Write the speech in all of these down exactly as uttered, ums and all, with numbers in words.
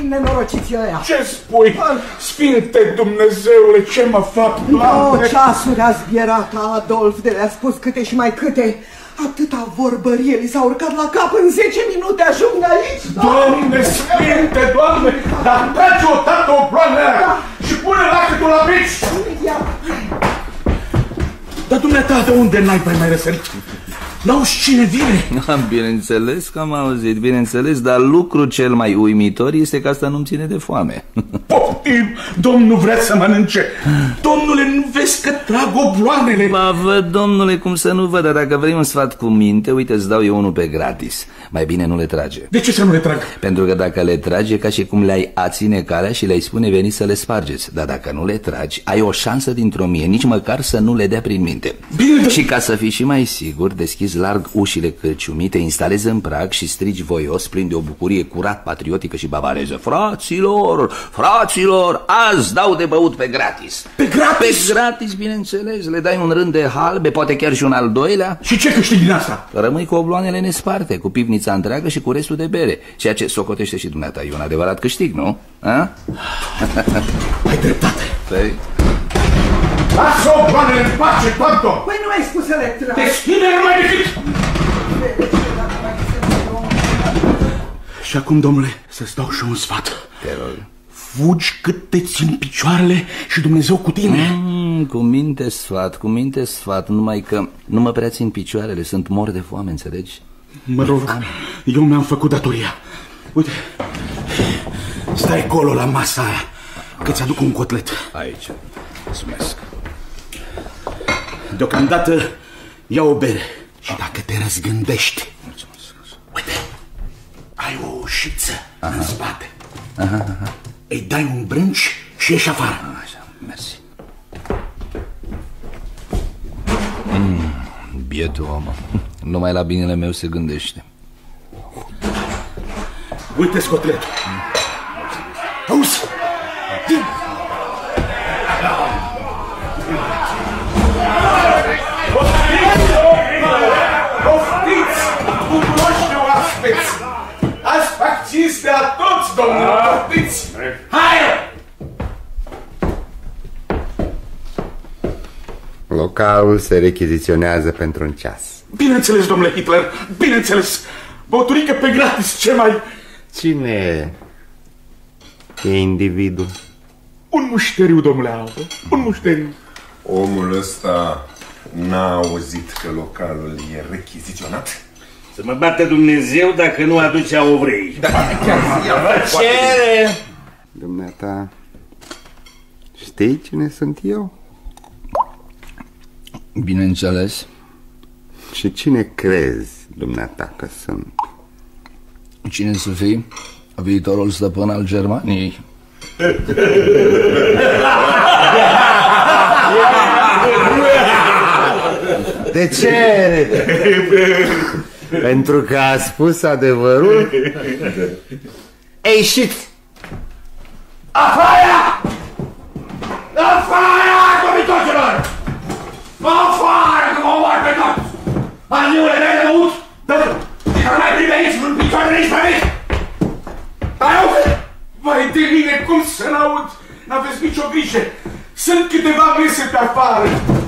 nenorociții ăia. Ce spui? Sfinte Dumnezeule, ce mă fac, Doamne? Două ceasuri a zbierat Adolf, de le-a spus câte și mai câte. Atâta vorbărie li s-a urcat la cap, în zece minute ajung aici. Doamne Sfinte, Doamne, dar trage o tată o ploană aia și pune lacătul la bici. Dar dumneata, de unde n-ai mai răsărit? N-auzi cine vine? Bineînțeles că am auzit, bineînțeles, dar lucrul cel mai uimitor este că asta nu-mi ține de foame. Poftim, domnul vrea să mănânce. Domnule, nu vezi că trag obloanele? Ba văd, domnule, cum să nu văd, dar dacă vrei un sfat cu minte, uite, îți dau eu unul pe gratis. Mai bine nu le trage. De ce să nu le trag? Pentru că dacă le tragi, e ca și cum le-ai aține calea și le-ai spune veni să le spargeți. Dar dacă nu le tragi, ai o șansă dintr-o mie, nici măcar să nu le dea prin minte. Bine. Și ca să fii și mai sigur, deschizi larg ușile cărciumii, te instalezi în prag și strigi voios, plin de o bucurie curat patriotică și bavareză: fraților, fraților, azi dau de băut pe gratis. Pe gratis? Pe gratis, bineînțeles. Le dai un rând de halbe, poate chiar și un al doilea. Și ce câștigi din asta? Rămâi cu obloanele nesparte, cu pivnița întreagă și cu restul de bere, ceea ce socotește și dumneata. E un adevărat câștig, nu? A? Ai dreptate. Păi... Lasă obloanele în pace, Panto! Păi nu ai spus să le tragi. Deschide-le mai decât! Și acum, domnule, să-ți dau și un sfat. Te rog. Fugi cât te țin picioarele și Dumnezeu cu tine. Mm, cu minte sfat, cu minte sfat, numai că nu mă prea țin picioarele, sunt mor de foame, înțelegi? Mă rog, eu mi-am făcut datoria. Uite, stai acolo la masa aia, că ți-aduc un cotlet. Aici, mulțumesc. Deocamdată ia o bere și dacă te răzgândești, uite, ai o ușiță în spate. Aha, aha. Îi dai un brânci și ieși afară. Așa, mersi. Mm, bietul om, numai la binele meu se gândește. Uite scotletul. Auzi? Poftiți, bucuroși oaspeți! Azi fac cinste la toți, domnule, poftiți! Hai! Localul se rechiziționează pentru un ceas. Bineînțeles, domnule Hitler, bineînțeles! Băuturică pe gratis, ce mai... Cine e individul? Un mușteriu, domnule Albo, un mușteriu. Omul ăsta n-a auzit că localul e rechiziționat? Să mă bată Dumnezeu dacă nu aduce ovrei. Da, chiar cere! Dumneata, știi cine sunt eu? Bineînțeles. Și cine crezi, dumneata, că sunt? Cine să fii? Viitorul stăpân al Germaniei. De ce? Pentru că a spus adevărul? Ei, ieșit! Afară! Afară, domnitoților! Afară, că mă omoar pe tot! Aniule, n-ai de băut? Dă-l! Că n-ai primi aici în picioare nici pe mine! Ai auzit? Vai de mine, cum să n-aud? N-aveți nicio grijă! Sunt câteva mese pe afară!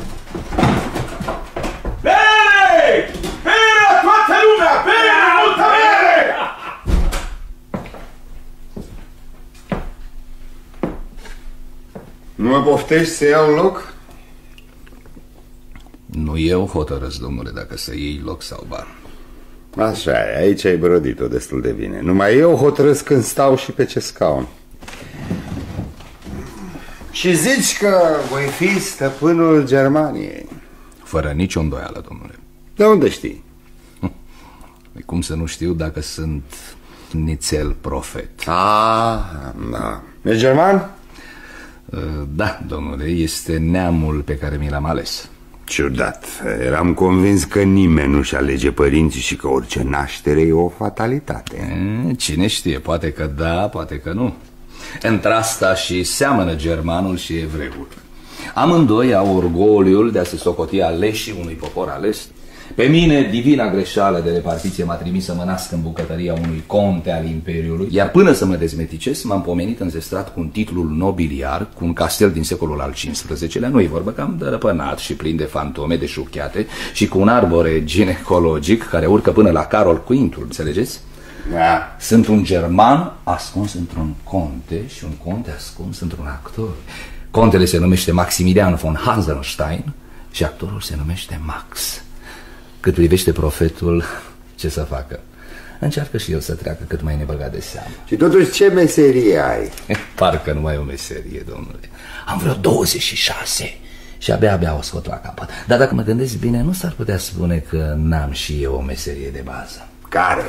Bere! Bere la toată lumea! Bere! Multă bere! Nu mă poftești să iau loc? Nu eu hotărăsc, domnule, dacă să iei loc sau ba. Așa e, aici ai brodit-o destul de bine. Numai eu hotărăsc când stau și pe ce scaun. Și zici că voi fi stăpânul Germaniei? Fără nicio îndoială, domnule. De unde știi? Cum să nu știu dacă sunt nițel profet? Ah, da. E german? Da, domnule, este neamul pe care mi l-am ales. Ciudat, eram convins că nimeni nu-și alege părinții și că orice naștere e o fatalitate. Cine știe, poate că da, poate că nu. Între asta și seamănă germanul și evreul. Amândoi au orgoliul de a se socoti aleșii unui popor ales. Pe mine, divina greșeală de repartiție m-a trimis să mă nasc în bucătăria unui conte al Imperiului, iar până să mă dezmeticesc, m-am pomenit înzestrat cu un titlul nobiliar, cu un castel din secolul al cincisprezecelea, nu-i vorba că am dărăpânat și plin de fantome, de șuchiate, și cu un arbore ginecologic care urcă până la Carol Quintul, înțelegeți? Da. Sunt un german ascuns într-un conte și un conte ascuns într-un actor. Contele se numește Maximilian von Hansenstein și actorul se numește Max. Cât privește profetul, ce să facă? Încearcă și el să treacă cât mai nebăgat de seamă. Și totuși ce meserie ai? Parcă nu mai e o meserie, domnule. Am vreo douăzeci și șase și abia, abia o scot la capăt. Dar dacă mă gândesc bine, nu s-ar putea spune că n-am și eu o meserie de bază. Care?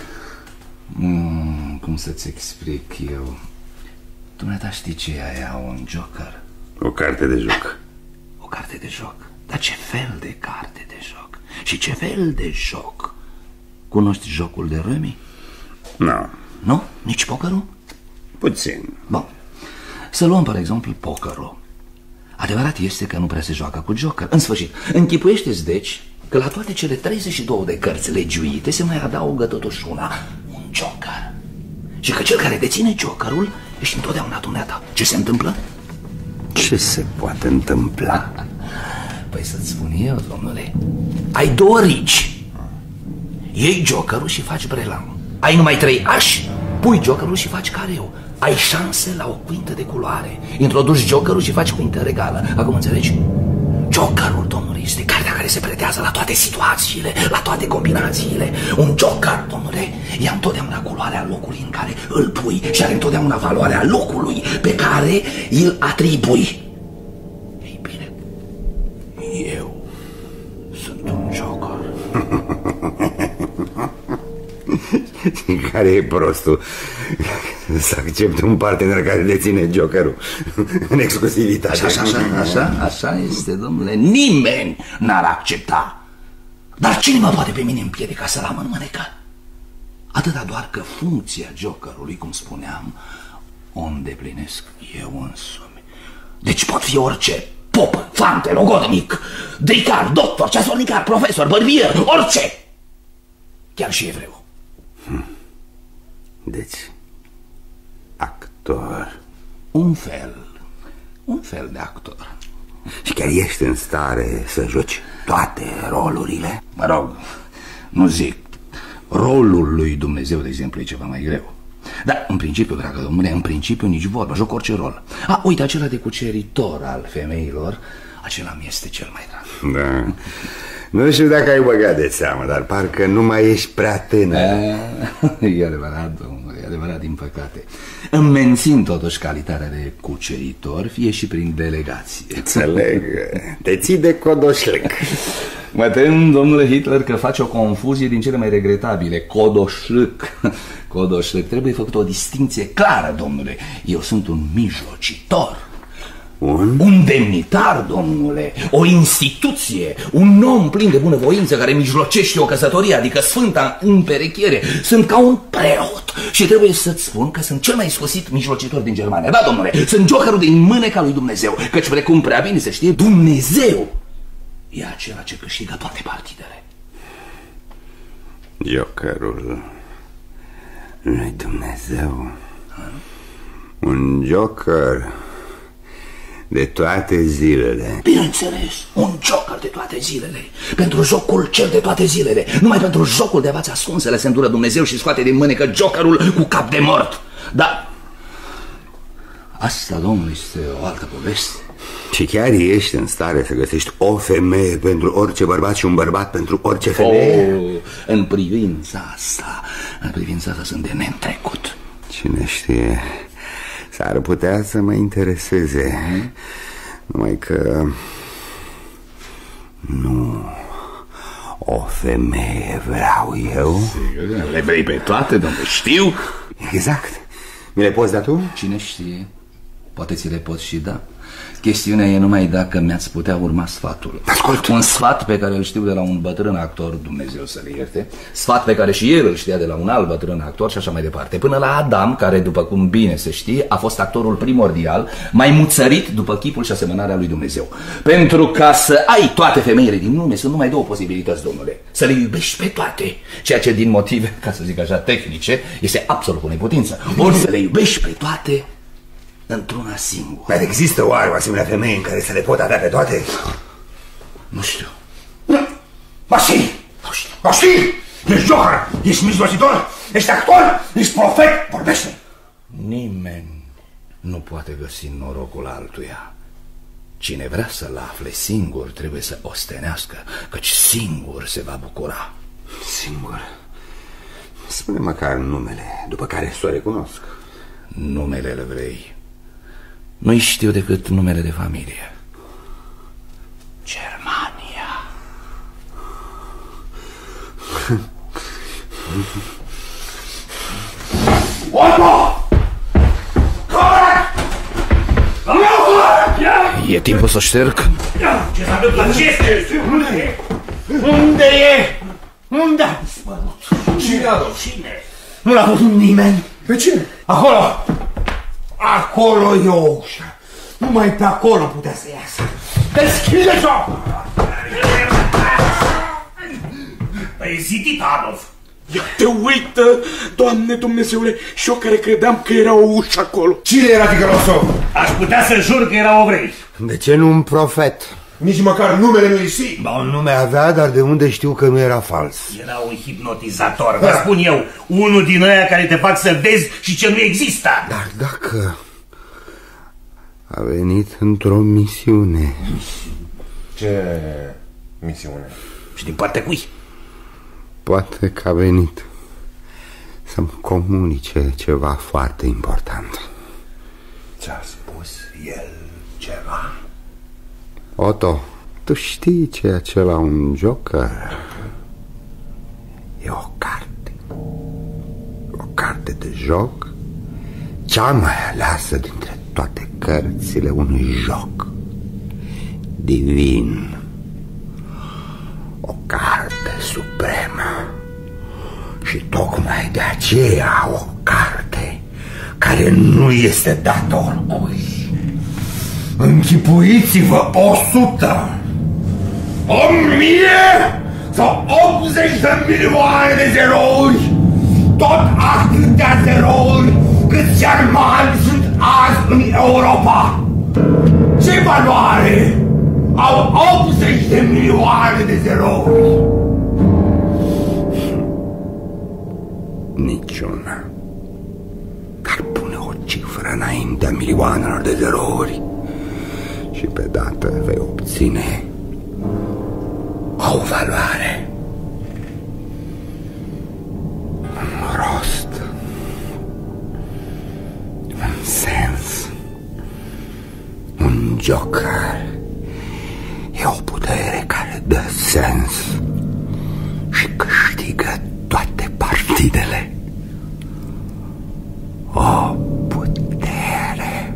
Mm, cum să-ți explic eu? Dumneata știi ce e aia, un joker? O carte de joc. O carte de joc? Dar ce fel de carte de joc? Și ce fel de joc? Cunoști jocul de râmi? Nu. Nu? Nici pokerul? Puțin. Bun. Să luăm, par exemplu, pokerul. Adevărat este că nu prea se joacă cu joker. În sfârșit, închipuiește-ți deci că la toate cele treizeci și două de cărți legiuite se mai adaugă totuși una, un joker. Și că cel care deține jokerul ești întotdeauna dumneata. Ce se întâmplă? Ce se poate întâmpla? Păi să-ți spun eu, domnule, ai două rigi, iei jokerul și faci brelan. Ai numai trei ași, pui jokerul și faci careu. Ai șanse la o cuintă de culoare. Introduci jokerul și faci cuintă regală. Acum înțelegi? Jokerul, domnule, este cartea care se pretează la toate situațiile, la toate combinațiile. Un joker, domnule, ia întotdeauna culoarea locului în care îl pui și are întotdeauna valoarea locului pe care îl atribui. Ei bine, eu sunt un joker. Care e prostul? Să accept un partener care deține jokerul în exclusivitate. Așa, așa, așa, așa este, domnule. Nimeni n-ar accepta. Dar cine mă poate pe mine împiedica să-l am în mânecă? Atâta doar că funcția jokerului, cum spuneam, o îndeplinesc eu însumi. Deci pot fi orice: pop, fante, logodnic, dricar, doctor, ceasornicar, profesor, bărbier, orice. Chiar și evreu. Hmm. Deci, actor. Un fel, un fel de actor. Și chiar ești în stare să joci toate rolurile? Mă rog, nu zic. Rolul lui Dumnezeu, de exemplu, e ceva mai greu. Dar, în principiu, dragă domnule, în principiu nici vorba, joc orice rol. A, uite, acela de cuceritor al femeilor, acela mi este cel mai drag. Da. Nu știu dacă ai băgat de seamă, dar parcă nu mai ești prea tânăr. E adevărat, domnule, e adevărat, din păcate. Îmi mențin totuși calitatea de cuceritor, fie și prin delegație. Înțeleg, te ții de codoșlec. Mă tem, domnule Hitler, că face o confuzie din cele mai regretabile. Codoșlec. Codoșlec. Trebuie făcut o distinție clară, domnule. Eu sunt un mijlocitor. Un? Un demnitar, domnule, o instituție, un om plin de bunăvoință care mijlocește o căsătorie, adică sfânta împerechiere. Sunt ca un preot și trebuie să-ți spun că sunt cel mai scosit mijlocitor din Germania. Da, domnule, sunt jokerul din mâneca lui Dumnezeu, căci precum prea bine se știe, Dumnezeu e acela ce câștigă toate partidele. Jokerul lui Dumnezeu. Un joker de toate zilele. Bineînțeles, un joker de toate zilele. Pentru jocul cel de toate zilele. Numai pentru jocul de avați ascunsele se îndură Dumnezeu și scoate din mânecă jokerul cu cap de mort. Dar asta, domnule, este o altă poveste. Și chiar ești în stare să găsești o femeie pentru orice bărbat și un bărbat pentru orice femeie? Oh, în privința asta, în privința asta sunt de neîntrecut. Cine știe, s-ar putea să mă intereseze. Hmm? Numai că nu o femeie vreau eu. Sigur, le vrei pe toate, domnule, știu. Exact. Mi le poți da tu? Cine știe? poate ți le pot și da. Chestiunea e numai dacă mi-ați putea urma sfatul. Ascult. Un sfat pe care îl știu de la un bătrân actor, Dumnezeu să-l ierte. Sfat pe care și el îl știa de la un alt bătrân actor și așa mai departe. Până la Adam, care, după cum bine se știe, a fost actorul primordial, mai muțărit după chipul și asemănarea lui Dumnezeu. Pentru ca să ai toate femeile din lume, sunt numai două posibilități, domnule. Să le iubești pe toate, ceea ce din motive, ca să zic așa, tehnice, este absolut cu neputință. Ori să le iubești pe toate într-una singură. Dar există oare o asemenea femeie în care să le pot avea pe toate? Nu știu. Ba știi! Ba știi! Ești joker, ești mijlocitor, ești actor, ești profet, vorbește! Nimeni nu poate găsi norocul altuia. Cine vrea să-l afle singur trebuie să ostenească, căci singur se va bucura. Singur? Spune măcar numele după care să o recunosc. Numele îl vrei. Nu-i știu decât numele de familie. Germania. Otto! Corect! E timpul să șterg? Ce s-a întâmplat? Ce este? Unde e? Unde e? Unde a dispărut? Cine a dat? Cine? Nu l-a văzut nimeni. Pe cine? Acolo! Acolo e o ușă. Numai pe acolo putea să iasă. Deschide-o! Păi zitit, Adolf. Ia te uită, Doamne Dumnezeule, și eu care credeam că era o ușă acolo. Cine era ticălosul? Aș putea să jur că erau evrei. De ce nu un profet? Nici măcar numele nu-i știi. Ba, un nume avea, dar de unde știu că nu era fals? Era un hipnotizator, vă spun eu. Unul din ăia care te fac să vezi și ce nu există. Dar dacă a venit într-o misiune. Ce misiune? Și din partea cui? Poate că a venit să-mi comunice ceva foarte important. Ți-a spus el ceva? Otto, tu știi ce e acela un joker? E o carte. O carte de joc, cea mai aleasă dintre toate cărțile unui joc divin. O carte supremă. Și tocmai de aceea o carte care nu este dată oricui. Închipuiți-vă o sută, o mie sau optzeci de milioane de zerouri, tot atâtea zerouri cât germani sunt azi în Europa. Ce valoare au optzeci de milioane de zerouri? Niciuna. Dar pune o cifră înaintea milioanelor de zerouri și pe dată vei obține o valoare, un rost, un sens, un joker. E o putere care dă sens și câștigă toate partidele. O putere.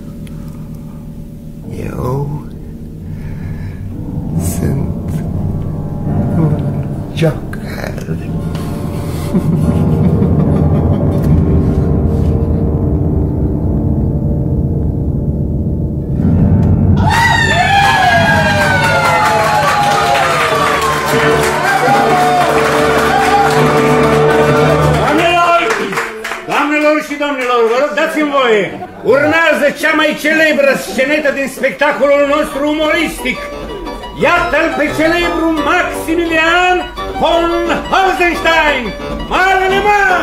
Eu sunt un joker. Domnilor, vă rog, dați-mi voie. Urmează cea mai celebră scenetă din spectacolul nostru umoristic. Iată-l pe celebru Maximilian von Hausenstein, Marele Max!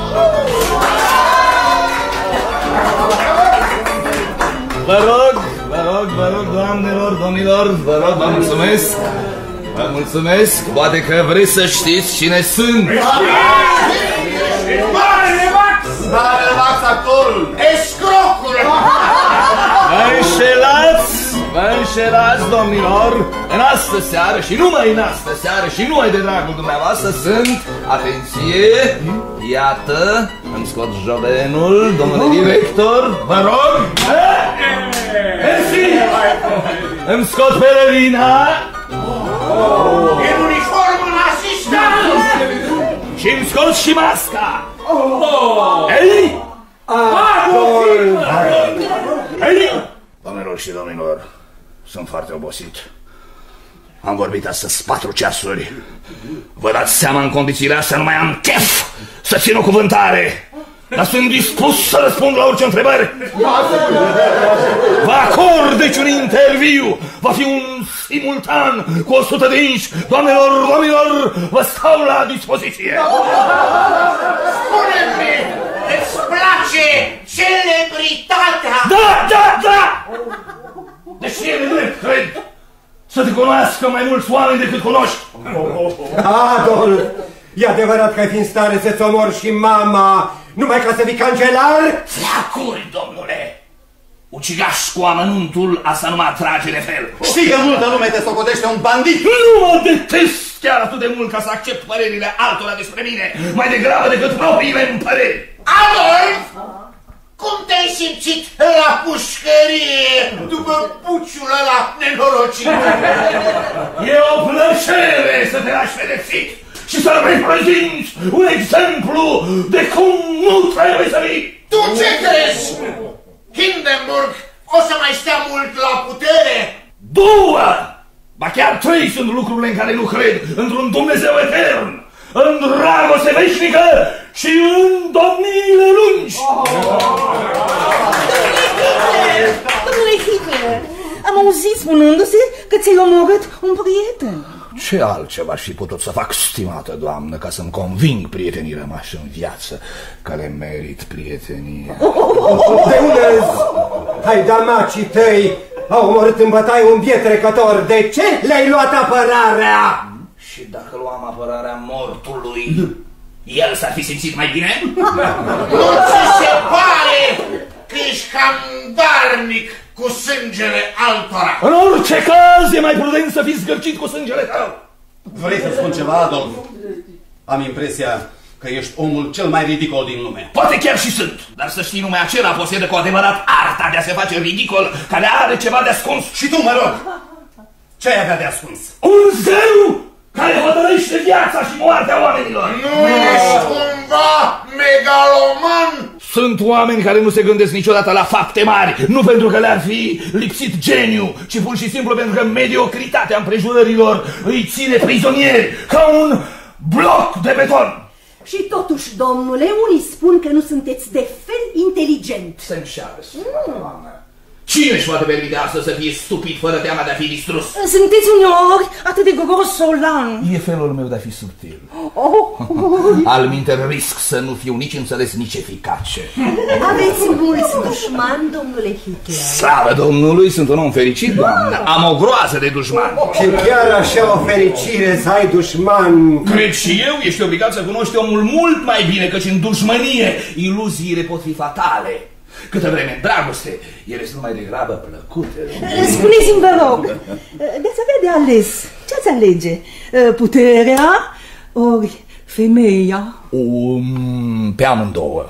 Vă rog, vă rog, vă rog, doamnelor, domnilor, vă rog, vă mulțumesc. Vă mulțumesc, poate că vreți să știți cine sunt. Marele Max! Marele Max, actorul! Escrocul! Vă înșelați, Vă înșelați, domnilor, în astă seară și numai în astă seară și numai de dragul dumneavoastră sunt, atenție, iată, îmi scot jovenul, domnule director, vă rog, mersi, îmi scot pelerina, în uniformă nazistă și îmi scot și masca. Ei? Ei? Doamnelor și domnilor, sunt foarte obosit. Am vorbit astăzi patru ceasuri. Vă dați seama, în condițiile astea nu mai am chef să țin o cuvântare. Dar sunt dispus să răspund la orice întrebări. Vă acord deci un interviu. Va fi un simultan cu o sută de inși. Doamnelor, domnilor, vă stau la dispoziție. Spune-mi, îți place celebritatea? Da, da, da! Deși e nedrept, cred, să te cunoască mai mulți oameni decât cunoști. Adolf, e adevărat că ai fi în stare să-ți omori și mama numai ca să fii cancelar? Flacuri, domnule! Ucigaș cu amănuntul, asta nu mă atrage de fel. Știi că multă lume te socotește un bandit? Nu mă detest chiar atât de mult ca să accept părerile altora despre mine, mai degrabă decât propriile în păreri. Adolf! Cum te-ai simțit la pușcărie după puciul ăla nenorocit? E o plăcere să te lași pedepsit și să reprezinți un exemplu de cum nu trebuie să vii. Tu ce crezi? Hindenburg o să mai stea mult la putere? Două! Ba chiar trei sunt lucrurile în care nu cred. Într-un Dumnezeu etern, în dragoste veșnică și în domniile lungi. Domnule Hitler, am auzit spunându-se că ți-ai omorât un prieten. Ce altceva aș fi putut să fac, stimată doamnă, ca să-mi conving prietenii rămași în viață că le merit prietenie? De unde hai damacii tăi au omorât în bătaie un biet trecător? De ce le-ai luat apărarea? Și dacă luam apărarea mortului, el s-ar fi simțit mai bine? Nu ți se pare că ești cam darnic cu sângele altora? În orice caz, e mai prudent să fii zgârcit cu sângele tău. Vrei să spun ceva, Adolf? Am impresia că ești omul cel mai ridicol din lume. Poate chiar și sunt, dar să știi, numai acela posedă cu adevărat arta de a se face ridicol, care are ceva de ascuns. Și tu, mă rog, ce ai avea de ascuns? Un zeu care hotărăște viața și moartea oamenilor. Nu ești cumva megaloman? Sunt oameni care nu se gândesc niciodată la fapte mari, nu pentru că le-ar fi lipsit geniu, ci pur și simplu pentru că mediocritatea împrejurărilor îi ține prizonieri ca un bloc de beton. Și totuși, domnule, unii spun că nu sunteți de fel inteligent. Se înșeală, doamnă. Cine își poate permite astăzi să fie stupid fără teama de a fi distrus? Sunteți uneori atât de grosolan. E felul meu de a fi subtil. Oh. Alminter risc să nu fiu nici înțeles, nici eficace. Aveți mulți dușmani, domnule Hitler. Slavă Domnului, sunt un om fericit, doamnă. Am o groază de dușmani. Și chiar așa o fericire să ai dușman. Cred și eu, ești obligat să cunoști omul mult mai bine, căci în dușmănie iluziile pot fi fatale. Câtă vreme în dragoste, ele sunt mai degrabă plăcute. Spuneți-mi, vă rog, de-ați avea de ales, ce-ați alege? Puterea ori femeia? Um, pe amândouă.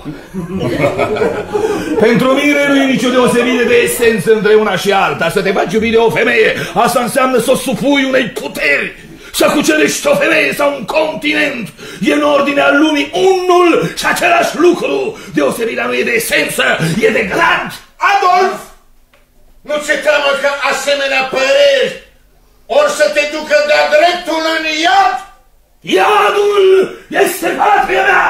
Pentru mine nu e nicio deosebire de esență între una și alta. Să te faci iubit de o femeie, asta înseamnă să o supui unei puteri. Să cucerești o femeie sau un continent e în ordinea lumii unul și același lucru. Deosebirea nu e de esență, e de grad. Adolf, nu ți-e teamă că asemenea păreri or să te ducă de-a dreptul în iad? Iadul este patria mea!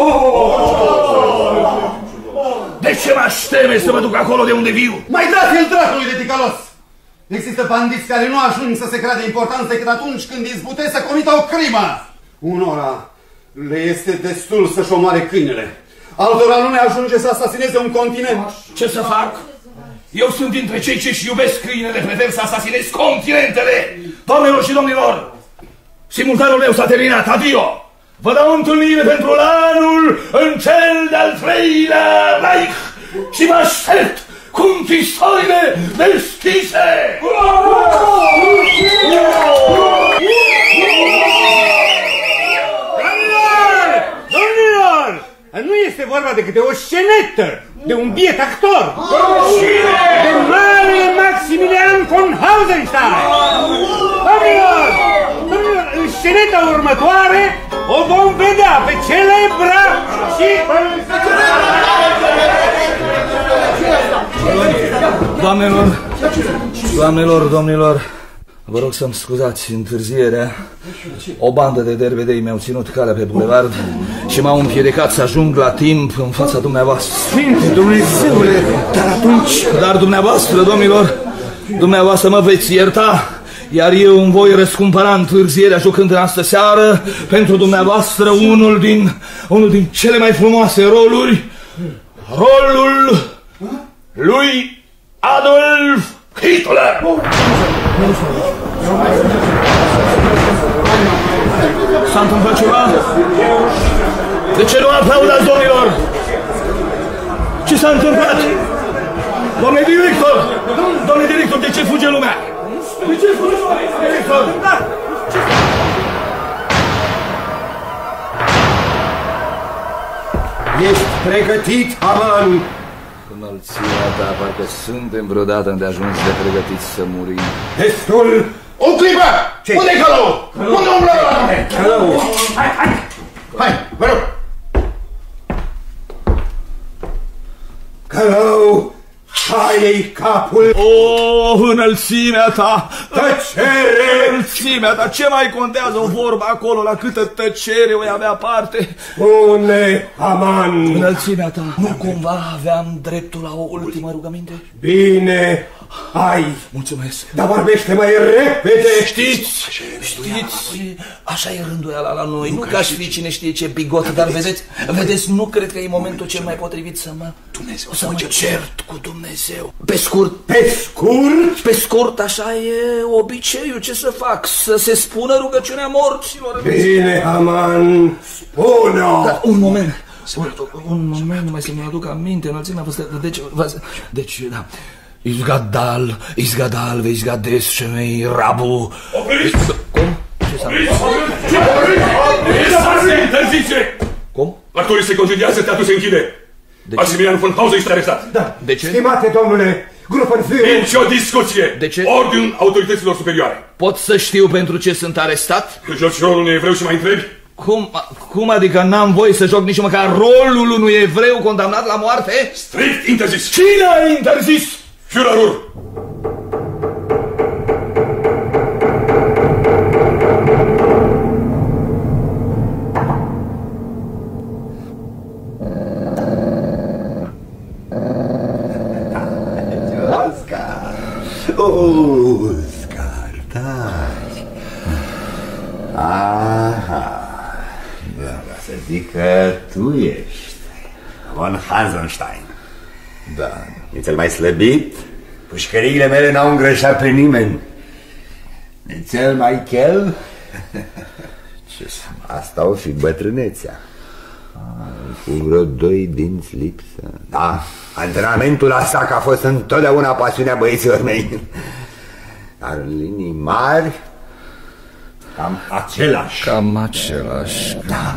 De ce m-aș teme să mă duc acolo de unde viu? Mai dați-l dracului de ticălos! Există bandiți care nu ajung să se creadă importanți decât atunci când izbutesc să comită o crimă. Unora le este destul să-și omoare câinele. Altora nu ne ajunge să asasineze un continent. Ce să fac? Eu sunt dintre cei ce-și iubesc câinele, prefer să asasinez continentele. Doamnelor și domnilor, simultanul meu s-a terminat, adio! Vă dau întâlnire pentru anul în cel de-al treilea Reich și mă aștept cu închisorile deschise! Domnilor! Nu este vorba decât de o scenetă, de un biet actor. De marele Maximilian von Hausenstein. Domnilor! Domnilor, în sceneta următoare o vom vedea pe celebra și... Doamnelor, doamnelor, domnilor, vă rog să-mi scuzați întârzierea. O bandă de derbedei mi-au ținut calea pe bulevard și m-au împiedicat să ajung la timp în fața dumneavoastră. Sfinte Dumnezeule, dar atunci... Dar dumneavoastră, domnilor, dumneavoastră mă veți ierta, iar eu îmi voi răscumpăra întârzierea jucând în astă seară pentru dumneavoastră unul din, unul din cele mai frumoase roluri, rolul lui Adolf Hitler! S-a întâmplat ceva? De ce nu aplaudați, domnilor? Ce s-a întâmplat? Domnule director! Domnule director, de ce fuge lumea? De ce fuge lumea? Director! Ești pregătit, Haman? Înălțimea ta, parcă suntem vreodată îndeajuns de pregătiți să murim. Destul! O clipă! Ce? Unde-i călău? Unde umblă la mine? Călău! Hai, hai! Hai, vă rog! Călău! Taie-i capul! O, înălțimea ta! Tăcere! Înălțimea ta! Ce mai contează o vorbă acolo, la câtă tăcere o avea parte? Spune, Haman! Înălțimea ta, nu cumva aveam dreptul la o ultimă rugăminte? Bine, ai! Mulțumesc! Dar vorbește mai repede! Știți, știți, așa e rânduiala la noi, nu că aș fi cine știe ce bigot, dar vedeți, vedeți, nu cred că e momentul cel mai potrivit să mă, să mă cert cu Dumnezeu. Pe scurt, Pe scurt? pe scurt, așa e obiceiul, ce să fac, să se spună rugăciunea morților. Bine, Haman, spune-o! Dar un moment, un, un moment, numai să-mi aduc aminte, înălțimea vă deci, deci, da. Izgadal, Izgadal, vei Izgades, Shemei, Rabu. Opriți! Cum? Ce s-a Interzice! Cum? Actorii se concediază, teatrul se închide. Maximilian von Hausen este arestat. Da. De ce? Stimate domnule, Gruppenführer... Nici o discuție! De ce? Ordinul autorităților superioare. Pot să știu pentru ce sunt arestat? Că joci rolul unui evreu și mai întrebi? Cum, cum adică n-am voie să joc nici măcar rolul unui evreu condamnat la moarte? Strict interzis! Cine a interzis? Führerul! Oscar! Oscar, taci! Aha! Da, să zic că tu ești von Hausenstein. Da. E cel mai slăbit? Pușcăriile mele n-au îngrășat pe nimeni. E cel mai chel? Asta o fi bătrânețea. Cu vreo doi dinți lipsă. Da, antrenamentul la sac a fost întotdeauna pasiunea băieților mei. Dar în linii mari cam același. Cam același. Da.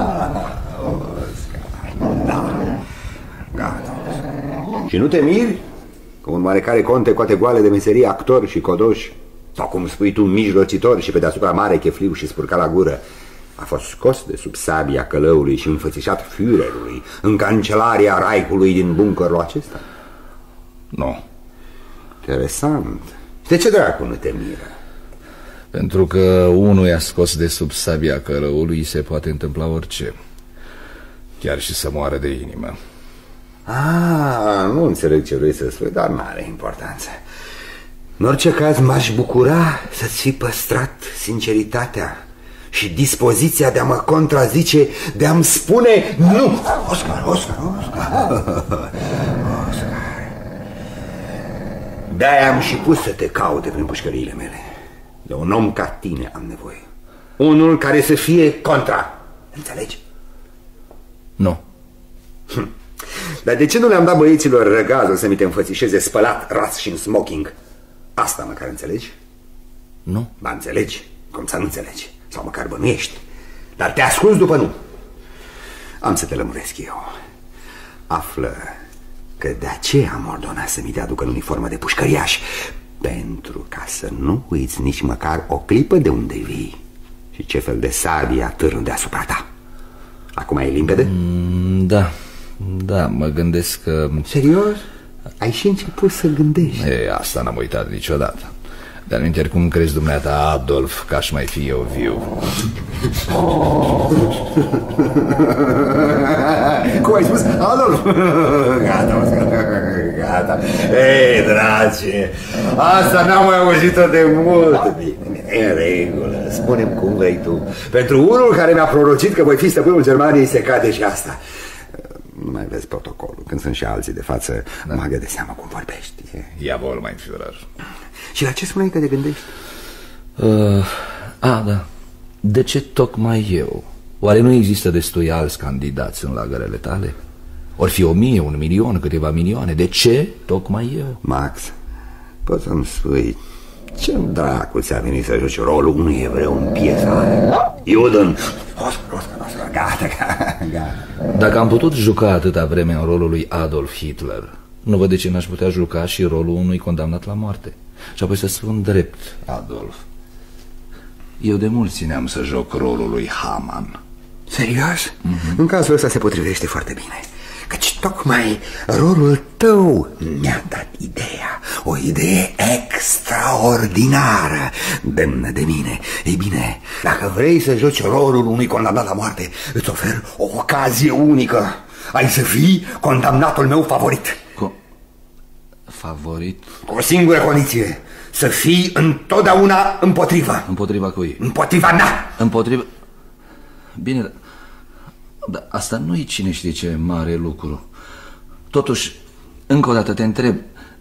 Da. Gata. Și nu te miri că un oarecare conte coate goale de meserie, actor și codoș, sau cum spui tu, mijlocitor și pe deasupra mare, chefliu și spurcat la gură, a fost scos de sub sabia călăului și înfățișat Führerului în cancelaria Reichului din buncărul acesta? Nu. Interesant. De ce dracu nu te miră? Pentru că unul i-a scos de sub sabia călăului, se poate întâmpla orice. Chiar și să moară de inimă. Ah, nu înțeleg ce vrei să spui, dar n-are importanță. În orice caz m-aș bucura să-ți fi păstrat sinceritatea și dispoziția de a mă contrazice, de a-mi spune nu. Oscar, Oscar, Oscar, Oscar. De-aia am și pus să te caute prin pușcăriile mele. De un om ca tine am nevoie. Unul care să fie contra. Înțelegi? Nu. Dar de ce nu le-am dat băieților răgazul să mi te înfățișeze spălat, ras și în smoking? Asta măcar înțelegi? Nu. Ba înțelegi, cum să nu înțelegi. Sau măcar bănuiești. Dar te ascunzi după nu. Am să te lămuresc eu. Află că de aceea am ordonat să-mi te aducă în uniformă de pușcăriaș, pentru ca să nu uiți nici măcar o clipă de unde vii și ce fel de sabie atârn deasupra ta. Acum e limpede? Mm, da, da, mă gândesc că... Serios? Ai și început să gândești? E, asta n-am uitat niciodată. Dar minter, cum crezi dumneata, Adolf, că aș mai fi eu viu? Cum ai spus? Adolf? Gata, gata. Ei, dragi, asta n-am mai auzit-o de mult. Bine, în regulă, spune-mi cum vrei tu. Pentru unul care mi-a prorocit că voi fi stăpânul Germaniei, se cade și asta. Nu mai vezi protocolul. Când sunt și alții de față, da. Magă de seamă cum vorbești. Ia vol, mai Führer. Și la ce spuneai că te gândești? Uh, a, da. De ce tocmai eu? Oare nu există destui alți candidați în lagărele tale? Or fi o mie, un milion, câteva milioane. De ce tocmai eu? Max, poți să-mi spui ce dracu ți-a venit să joci rolul unui evreu în piesa aia? Iuden! Gata, gata, gata. Dacă am putut juca atâta vreme în rolul lui Adolf Hitler, nu văd de ce n-aș putea juca și rolul unui condamnat la moarte. Și apoi să spun drept, Adolf, eu de mult țineam să joc rolul lui Haman. Serios? Mm-hmm. În cazul ăsta se potrivește foarte bine, căci tocmai rolul tău mi-a dat ideea. O idee extraordinară, demnă de mine. Ei bine, dacă vrei să joci rolul unui condamnat la moarte, îți ofer o ocazie unică. Ai să fii condamnatul meu favorit. Co Favorit? Cu o singură condiție: să fii întotdeauna împotriva. Împotriva cui? Împotriva mea. Împotriva... Bine, dar asta nu e cine știe ce mare lucru. Totuși, încă o dată te întreb,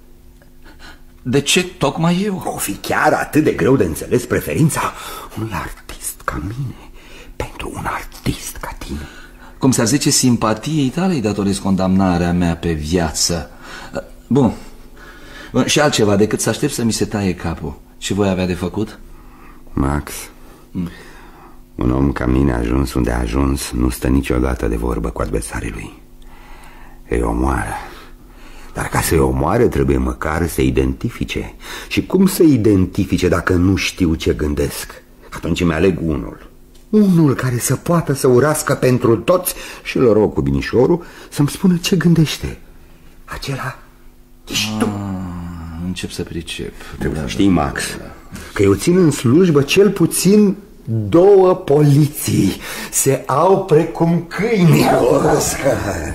de ce tocmai eu? O fi chiar atât de greu de înțeles preferința unui artist ca mine pentru un artist ca tine? Cum s-ar zice, simpatiei tale îi datorez condamnarea mea pe viață. Bun. Bun, și altceva decât să aștept să mi se taie capul. Ce voi avea de făcut? Max, mm. un om ca mine a ajuns unde a ajuns nu stă niciodată de vorbă cu adversarii lui. Îi omoară. Dar ca să-i omoare trebuie măcar să identifice. Și cum să identifice dacă nu știu ce gândesc? Atunci îmi aleg unul. Unul care să poată să urască pentru toți și îl rog cu binișorul să-mi spună ce gândește. Acela ești tu. Încep să pricep. Trebuie să știi, Max, că eu țin în slujbă cel puțin două poliții. Se au precum câini. Oscar.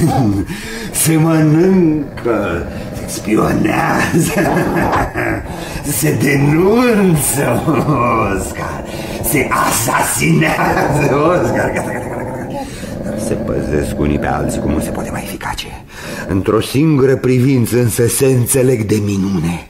Se mănâncă, se spionează, se denunță, Oscar, se asasinează, Oscar. Gata, gata, gata, gata. Se păzesc unii pe alții cum nu se poate mai eficace. Într-o singură privință însă se înțeleg de minune: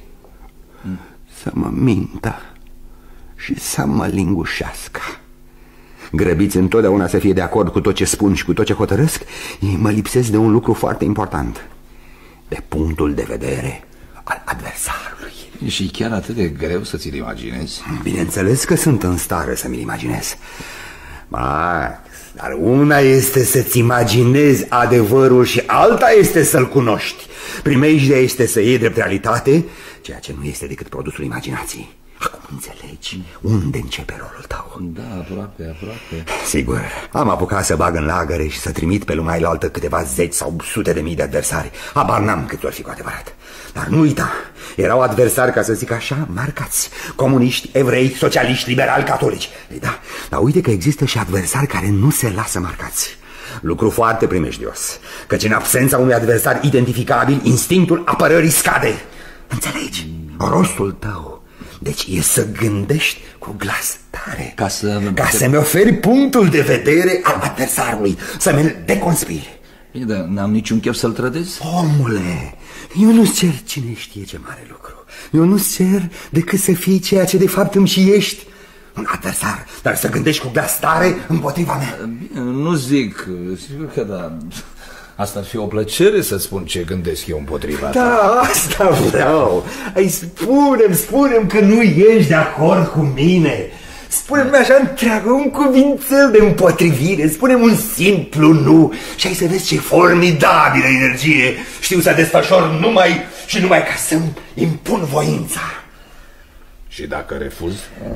să mă mintă și să mă lingușească. Grăbiți întotdeauna să fie de acord cu tot ce spun și cu tot ce hotărăsc. Ei mă lipsesc de un lucru foarte important: de punctul de vedere al adversarului. Și chiar atât de greu să ți-l imaginezi? Bineînțeles că sunt în stare să mi-l imaginez, Max, dar una este să-ți imaginezi adevărul și alta este să-l cunoști. Primejdea este să iei drept realitate ceea ce nu este decât produsul imaginației. Acum înțelegi unde începe rolul tău? Da, aproape, aproape. Sigur, am apucat să bag în lagăre și să trimit pe lumea ailaltă câteva zeci sau sute de mii de adversari. Habar n-am cât or fi cu adevărat. Dar nu uita, erau adversari, ca să zic așa, marcați: comuniști, evrei, socialiști, liberali, catolici. Ei, da, dar uite că există și adversari care nu se lasă marcați. Lucru foarte primejdios, căci în absența unui adversar identificabil, instinctul apărării scade. Înțelegi? Rostul tău deci e să gândești cu glas tare, Ca să... Ca să-mi oferi punctul de vedere al adversarului, să mi-l deconspiri. Bine, dar n-am niciun chef să-l trădez. Omule, eu nu-ți cer cine știe ce mare lucru. Eu nu-ți cer decât să fii ceea ce de fapt îmi și ești: un adversar, dar să gândești cu glas tare împotriva mea. Bine, nu zic, sigur că da. Asta ar fi o plăcere să spun ce gândesc eu împotriva ta. Da, asta vreau. Ai spune-mi, spune-mi că nu ești de acord cu mine. Spune-mi așa întreagă, un cuvințel de împotrivire, spune-mi un simplu nu și ai să vezi ce formidabilă energie știu să desfășor numai și numai ca să-mi impun voința. Și dacă refuz?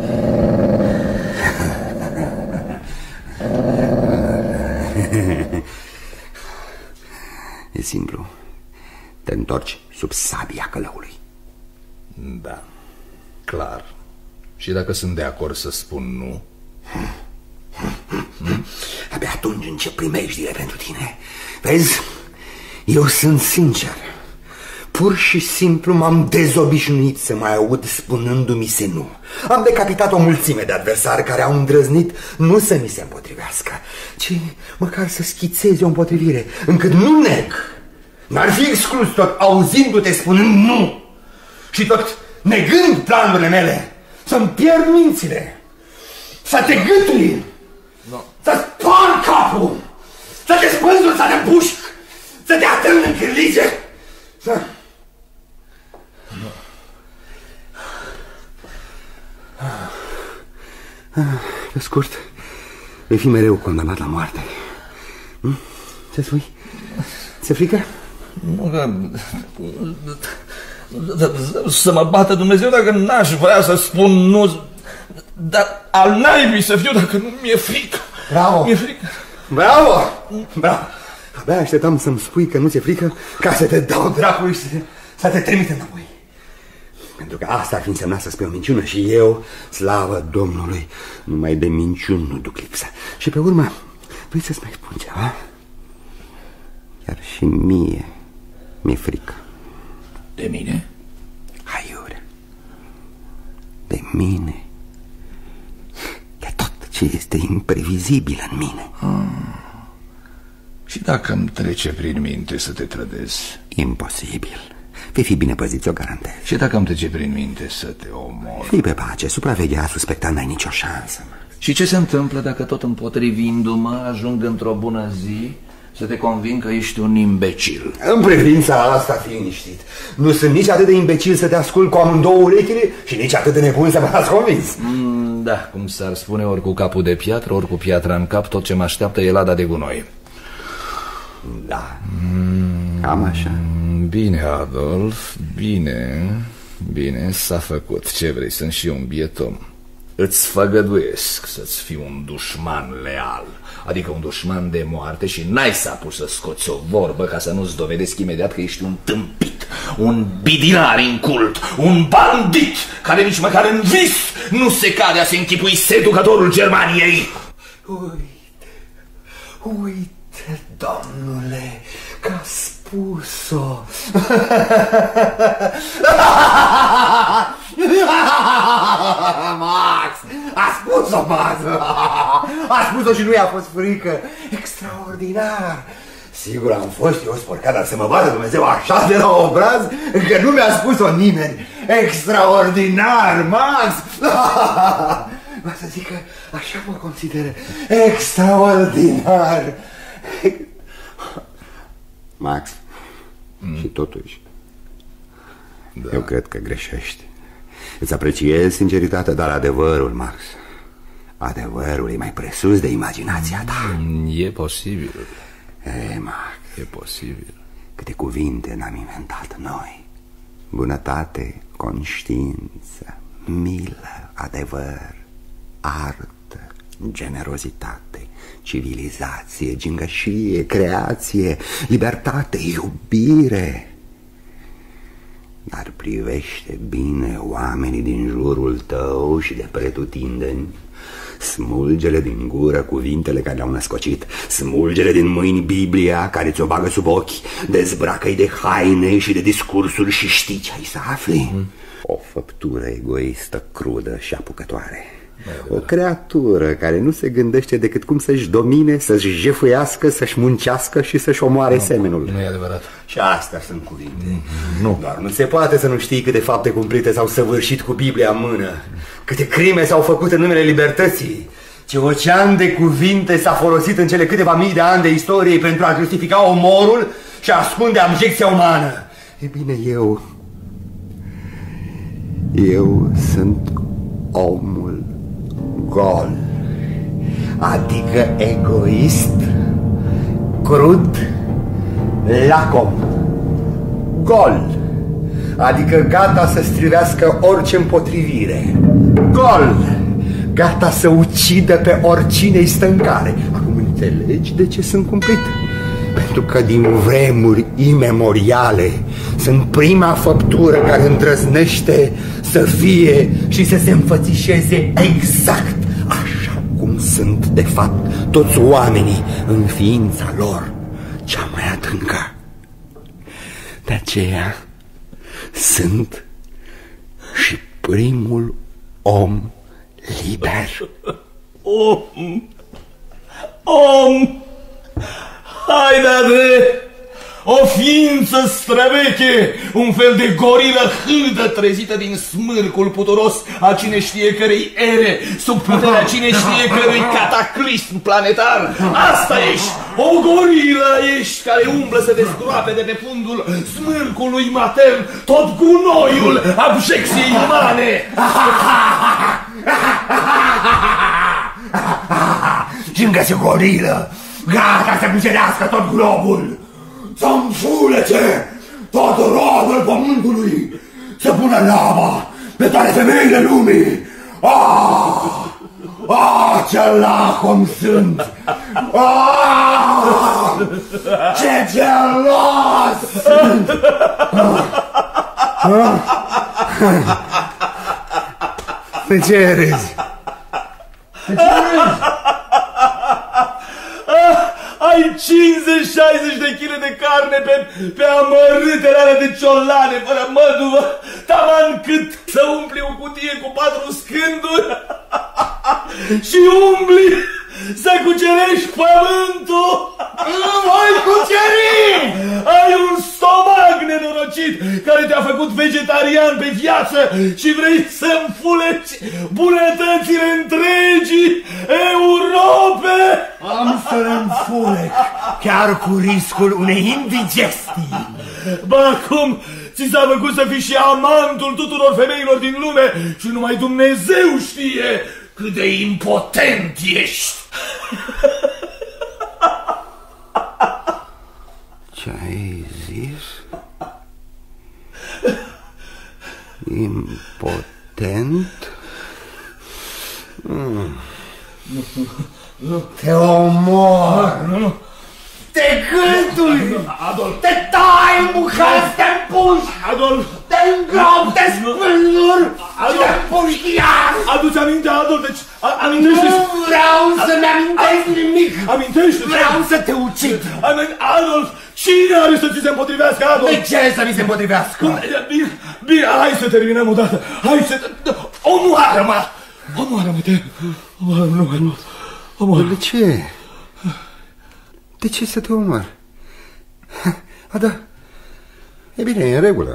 E simplu. Te întorci sub sabia călăului. Da, clar. Și dacă sunt de acord să spun nu? Hmm? Abia atunci încep primejdiile pentru tine. Vezi, eu sunt sincer. Pur și simplu m-am dezobișnuit să mai aud spunându-mi se nu. Am decapitat o mulțime de adversari care au îndrăznit nu să mi se împotrivească, ci măcar să schițeze o împotrivire, încât nu neg. N-ar fi exclus tot auzindu-te spunând nu și tot negând planurile mele, să-mi pierd mințile, să te gâtui, no. Să-ți sparg capul, să te spânzuri, să te pușc, să te atârn în cârlige, să... No. Pe scurt, vei fi mereu condamnat la moarte. Hm? Ce spui? Ți-e frică? Nu, că... Să mă bată Dumnezeu dacă n-aș vrea să spun nu. Dar al naibii să fiu dacă nu mi-e frică. Bravo! Mi-e frică. Bravo! Bravo! Abia așteptam să-mi spui că nu ți-e frică ca să te dau dracului și să te, să te trimit înapoi. Pentru că asta ar fi însemnat să spui o minciună și eu, slavă Domnului, numai de minciuni nu duc lipsă. Și pe urmă, vrei să-ți mai spun ceva? Chiar și mie mi-e frică. De mine? Aiure. De mine. De tot ce este imprevizibil în mine. Ah. Și dacă îmi trece prin minte să te trădezi? Imposibil. Vei fi bine păzit, o garantez. Și dacă îmi trece prin minte să te omor? Fii pe pace, supravegheat, suspectat, n-ai nicio șansă. Și ce se întâmplă dacă tot împotrivindu-mă ajung într-o bună zi să te convin că ești un imbecil? În privința asta fii liniștit. Nu sunt nici atât de imbecil să te ascult cu amândouă urechile și nici atât de nebun să mă las convins. Mm, da, cum s-ar spune, ori cu capul de piatră, ori cu piatra în cap, tot ce mă așteaptă e lada de gunoi. Da, mm, cam așa. Bine, Adolf, bine, bine, s-a făcut. Ce vrei, sunt și eu un biet om. Îți făgăduiesc să-ți fii un dușman leal, adică un dușman de moarte și n-ai să apuci să scoți o vorbă ca să nu-ți dovedesc imediat că ești un tâmpit, un bidinar incult, un bandit care nici măcar în vis nu se cade a se închipui seducătorul Germaniei. Uite, uite, domnule, că a spus-o. Max, a spus-o, Max. A spus-o și nu i-a fost frică. Extraordinar. Sigur am fost eu sporcat, dar să mă bată Dumnezeu așa de la obraz că nu mi-a spus-o nimeni. Extraordinar, Max. Va să zic că așa mă consideră. Extraordinar. Max, mm. și totuși, da. Eu cred că greșești. Îți apreciez sinceritatea, dar adevărul, Max, adevărul e mai presus de imaginația ta. E posibil. E, Max, e posibil. Câte cuvinte n-am inventat noi. Bunătate, conștiință, milă, adevăr, artă, generozitate, civilizație, gingășie, creație, libertate, iubire. Dar privește bine oamenii din jurul tău și de pretutindeni. Smulge-le din gură cuvintele care le-au născocit, smulge-le din mâini Biblia care ți-o bagă sub ochi, dezbracă-i de haine și de discursuri și știi ce ai să afli? Mm. O făptură egoistă, crudă și apucătoare. O creatură care nu se gândește decât cum să-și domine, să-și jefuiască, să-și muncească și să-și omoare nu, semenul. Nu e adevărat. Și astea sunt cuvinte. Mm, nu. Doar nu se poate să nu știi câte fapte cumplite s-au săvârșit cu Biblia în mână, câte crime s-au făcut în numele libertății, Ce ocean de cuvinte s-a folosit în cele câteva mii de ani de istorie pentru a justifica omorul și a ascunde abjecția umană. E bine, eu... Eu sunt omul gol, adică egoist, crud, lacom, gol, adică gata să strivească orice împotrivire, gol, gata să ucidă pe oricine-i stă în cale. Acum înțelegi de ce sunt cumplit? Pentru că din vremuri imemoriale sunt prima făptură care îndrăznește să fie și să se înfățișeze exact așa cum sunt de fapt toți oamenii în ființa lor cea mai adâncă. De aceea sunt și primul om liber. Om! Om! Haide-te! O ființă străveche, un fel de gorilă hâldă trezită din smârcul puturos a cine știe cărei ere, sub puterea cine știe cărui cataclism planetar. Asta ești, o gorilă ești care umblă să desgroape de pe fundul smârcului matern tot gunoiul abjecției umane. Și-mi găsi o gorilă, gata să cucerească tot globul, să înfulece tot rodul pământului, să pună lava pe toate femeile lumii. Ah, ah, ce lacom sunt! Ah, ce gelos sunt! Ah, ah. De ce râzi? De ce râzi? Ai cincizeci șaizeci de kilograme de carne pe, pe amărâtele alea de ciolane fără măduvă, taman cât să umpli o cutie cu patru scânduri și umbli să cucerești pământul. Îl voi cuceri! Ai un stomac nenorocit care te-a făcut vegetarian pe viață și vrei să înfuleci bunătățile întregii Europe. Am să-l înfulec, chiar cu riscul unei indigestii. Ba, acum ți s-a făcut să fii și amantul tuturor femeilor din lume și numai Dumnezeu știe cât de impotent ești. Ce ai zis? Impotent? Mm. Te omor! Nu, nu. Te gânduri! Adolf! Te tai în bucăți, te împuși! Adolf! Te îngrop, te spânduri și te împuși iar! Adu-ți aminte, Adolf, deci amintește... Nu vreau să-mi amintesc nimic! Amintește! Vreau să te ucid! Adolf, cine are să ți se împotrivească, Adolf? De ce să mi se împotrivească? Bine, bine, hai să terminăm odată! Hai să... Omoară-mă! Omoară-mă, te... Omoară-mă, omoară-mă! De ce? De ce să te omor? A, da. E bine, e în regulă.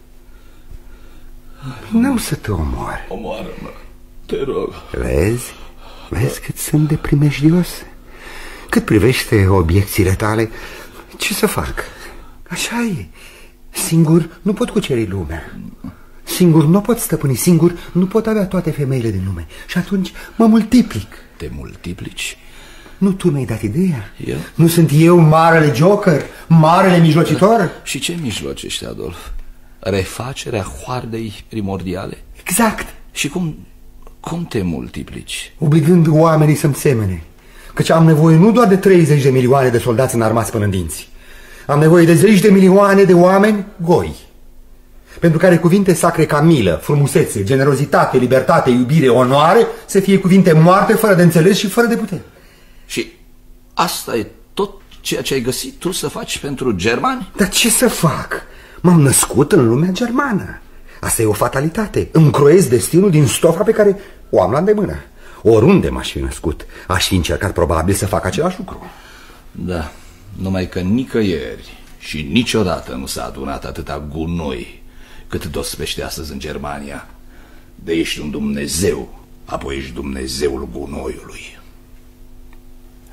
Nu să te omor. Omoară-mă, te rog. Vezi? Vezi cât sunt de primejdios? Cât privește obiecțiile tale, ce să fac? Așa e. Singur nu pot cuceri lumea. Singur nu pot stăpâni. Singur nu pot avea toate femeile din lume. Și atunci mă multiplic. Te multiplici? Nu tu mi-ai dat ideea? Eu? Nu sunt eu marele joker? Marele mijlocitor? Și ce mijlocești, Adolf? Refacerea hoardei primordiale? Exact. Și cum, cum te multiplici? Obligând oamenii să-mi semene. Căci am nevoie nu doar de treizeci de milioane de soldați înarmați până în dinți. Am nevoie de zeci de milioane de oameni goi, pentru care cuvinte sacre ca milă, frumusețe, generozitate, libertate, iubire, onoare să fie cuvinte moarte, fără de înțeles și fără de putere. Și asta e tot ceea ce ai găsit tu să faci pentru germani? Dar ce să fac? M-am născut în lumea germană. Asta e o fatalitate. Îmi croiesc destinul din stofa pe care o am la îndemână. Oriunde m-aș fi născut, aș fi încercat probabil să fac același lucru. Da, numai că nicăieri și niciodată nu s-a adunat atâta gunoi cât dospește astăzi în Germania. De ești un Dumnezeu, apoi ești Dumnezeul gunoiului.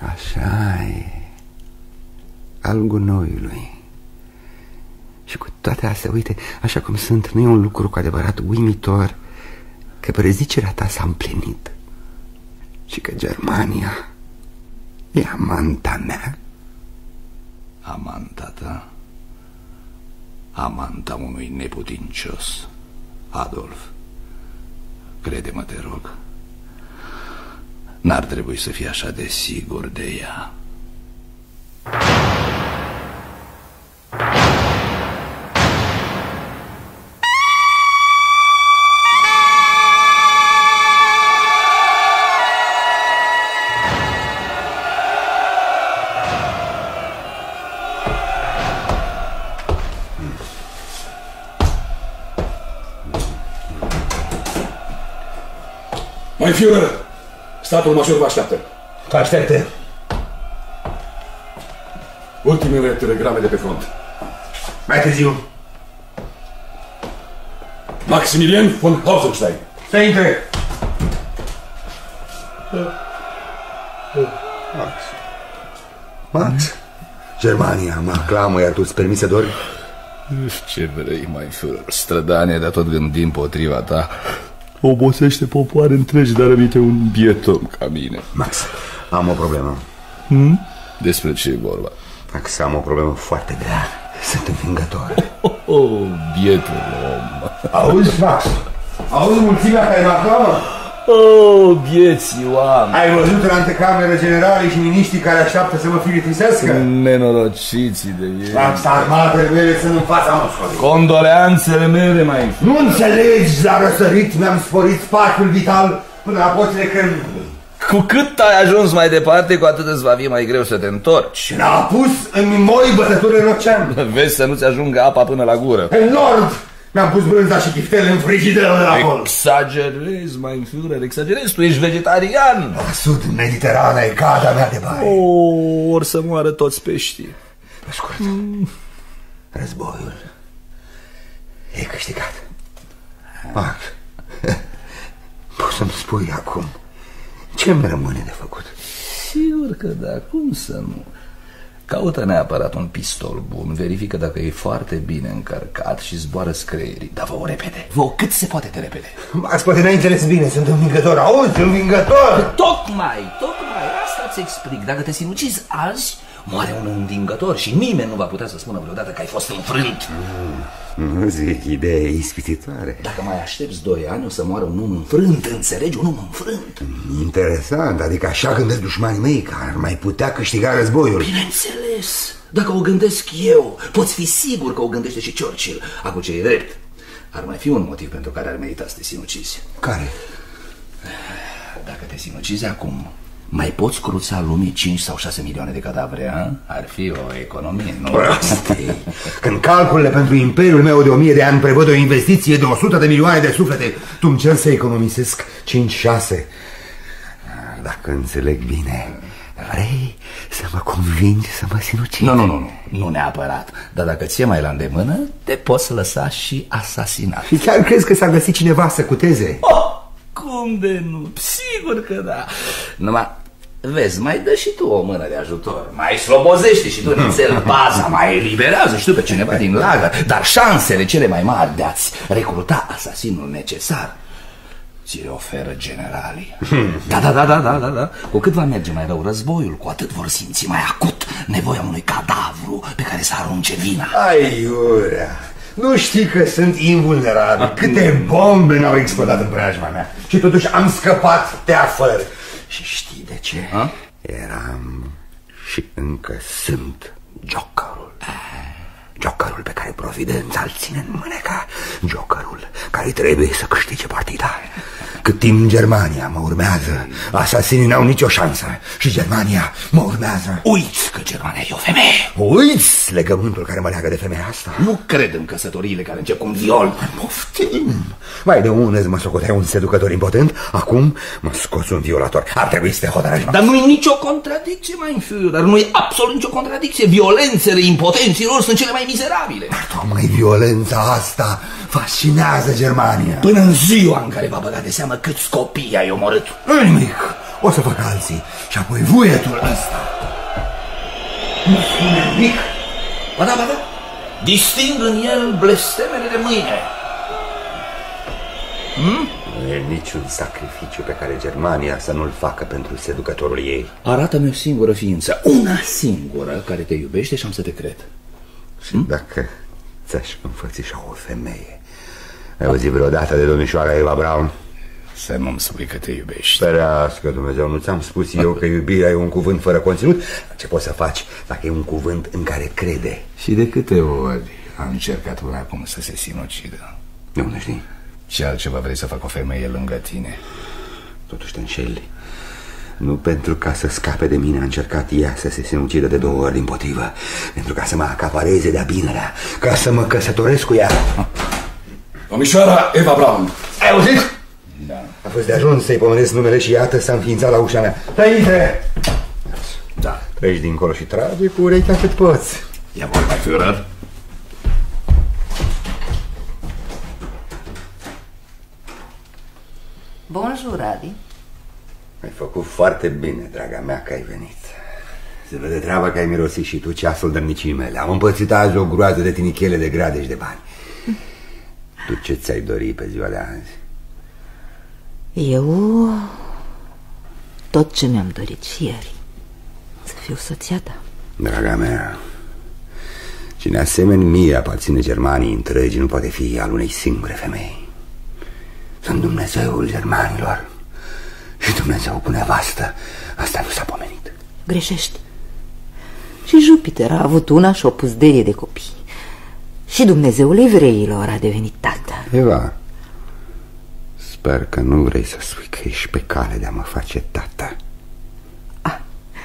Așa e. Al gunoiului. Și cu toate astea, uite, așa cum sunt, nu e un lucru cu adevărat uimitor că prezicerea ta s-a împlinit și că Germania e amanta mea. Amanta ta? Amanta unui neputincios, Adolf. Crede-mă, te rog, n-ar trebui să fii așa de sigur de ea. Mein Führer, statul major vă așteaptă. Te aștepte. Ultimele telegrame de pe front. Mai târziu. Maximilian von Hausenstein. Să intre. Max. Max. Germania mă aclamă, iar tu îți permiți să dormi? Ce vrei, mai Führer? Strădania de-a tot gândi împotriva ta obosește popoare întregi, dar rămite un biet om ca mine. Max, am o problemă. Hmm? Despre ce e vorba? Max, am o problemă foarte grea. Sunt învingător. Oh, oh, oh, bietul om. Auzi, Max? Auzi mulțimea care mă aclamă? Oh, bieții oameni. Ai văzut în antecameră generalii și miniștrii care așteaptă să mă filitisească? Nenorociții de ei. Max, armatele mele sunt în fața Moscovei. Condoleanțele mele, mai. Nu înțelegi, la răsărit mi-am sporit spațiul vital până la poțile Kremlinului. Cu cât ai ajuns mai departe, cu atât îți va fi mai greu să te întorci. Și n-a pus în moi bătături în ocean. Vezi să nu-ți ajungă apa până la gură. În nord mi-am pus brânza și chiftele în frigiderul de la acolo. Exagerezi, mai Führer, exagerezi, tu ești vegetarian. La sud, Mediterana e gada mea de baie. Oh, or să moară toți peștii. Pe scurt, mm. războiul e câștigat. Max, poți să-mi spui acum ce-mi rămâne de făcut? Sigur că da, cum să nu? Caută neapărat un pistol bun, verifică dacă e foarte bine încărcat și zboară screierii. Dar vă repede, vă cât se poate de repede. Max, poate n-ai înțeles bine, sunt învingător, auzi, învingător! Tocmai, tocmai, asta ți explic. Dacă te sinucizi azi, moare un învingător și nimeni nu va putea să spună vreodată că ai fost înfrânt. Mm, nu zic, idee ispititoare. Dacă mai aștepți doi ani, o să moară un om înfrânt, înțelegi? Un om înfrânt. Interesant, adică așa gândesc dușmanii mei, că ar mai putea câștiga războiul. Bineînțeles, dacă o gândesc eu, poți fi sigur că o gândește și Churchill. Acum ce e drept, ar mai fi un motiv pentru care ar merita să te sinucizi. Care? Dacă te sinucizi acum, mai poți cruța lumii cinci sau șase milioane de cadavre, a? Ar fi o economie, nu? Prostii! Când calculele pentru imperiul meu de o mie de ani prevăd o investiție de o sută de milioane de suflete, tu îmi cer să economisesc cinci șase. Dacă înțeleg bine, vrei să mă convingi să mă sinucid? Nu, nu, nu, nu, nu neapărat. Dar dacă ți-e mai la îndemână, te poți lăsa și asasinat. Și chiar crezi că s-a găsit cineva să cuteze? Oh! Cum de nu? Sigur că da. Numai, vezi, mai dă și tu o mână de ajutor. Mai slobozește și tu nițel baza, mai eliberează și tu pe cineva din lagăr. Dar șansele cele mai mari de a-ți recruta asasinul necesar ți le oferă generalii. Da, da, da, da, da, da, da. Cu cât va merge mai rău războiul, cu atât vor simți mai acut nevoia unui cadavru pe care să arunce vina. Ai, iurea! Nu știi că sunt invulnerabil? Câte bombe n-au explodat în preajma mea și totuși am scăpat teafăr. Și știi de ce? A? Eram și încă sunt Jokerul. Jokerul pe care Providența îl ține în mânecă. Jokerul care trebuie să câștige partida. Cât timp Germania mă urmează, asasinii n-au nicio șansă. Și Germania mă urmează. Uiți că Germania e o femeie. Uiți legământul care mă leagă de femeia asta. Nu cred în căsătoriile care încep cu un viol. Poftim. Mai de unde mă socoteai un seducător impotent, acum mă scoți un violator. Ar trebui să te hotărăști. Dar nu-i nicio contradicție, mai Führer. Dar nu-i absolut nicio contradicție. Violențele impotenților sunt cele mai mizerabile. Tocmai violența asta fascinează Germania. Până în ziua în care va băga de seamă Spune-mă câți copii ai omorât. Nu nimic, o să fac alții. Și apoi vuietul ăsta. Nu spune nimic. Ba da, ba da. Disting în el blestemele de mâine. Hmm? Nu e niciun sacrificiu pe care Germania să nu-l facă pentru seducătorul ei. Arată-mi o singură ființă, una singură, care te iubește și am să te cred. Și hmm? dacă ți-aș înfățișa o femeie, ai auzit vreodată de domnișoara Eva Braun? Să nu-mi spui că te iubești. Ferească Dumnezeu, nu ți-am spus eu că iubirea e un cuvânt fără conținut? Ce poți să faci dacă e un cuvânt în care crede? Și de câte ori am încercat până acum să se sinucidă? De unde știi? Ce altceva vrei să fac o femeie lângă tine? Totuși te înșeli. Nu pentru ca să scape de mine a încercat ea să se sinucidă de două ori, dimpotrivă. Pentru ca să mă acapareze de-a binelea, ca să mă căsătoresc cu ea. Domnișoara Eva Braun. Ai auzit? Da. A fost de ajuns să-i pomenesc numele și iată s-a înființat la ușa mea. Stai, intre! Da. Treci dincolo și trage cu urechea cât poți. Ia vor mai Führer. Bonjour, Adi. Ai făcut foarte bine, draga mea, că ai venit. Se vede treaba că ai mirosit și tu ceasul dărnicii mele. Am împărțit azi o groază de tinichele de grade și de bani. Tu ce ți-ai dori pe ziua de azi? Eu... tot ce mi-am dorit și ieri. Să fiu soția ta. Draga mea, cine asemeni mie aparține Germaniei întregi nu poate fi al unei singure femei. Sunt Dumnezeul germanilor și Dumnezeu cu nevastă. Asta nu s-a pomenit. Greșești. Și Jupiter a avut una și o puzderie de copii. Și Dumnezeul evreilor a devenit tată. Eva, sper că nu vrei să spui că ești pe cale de a mă face tată. A,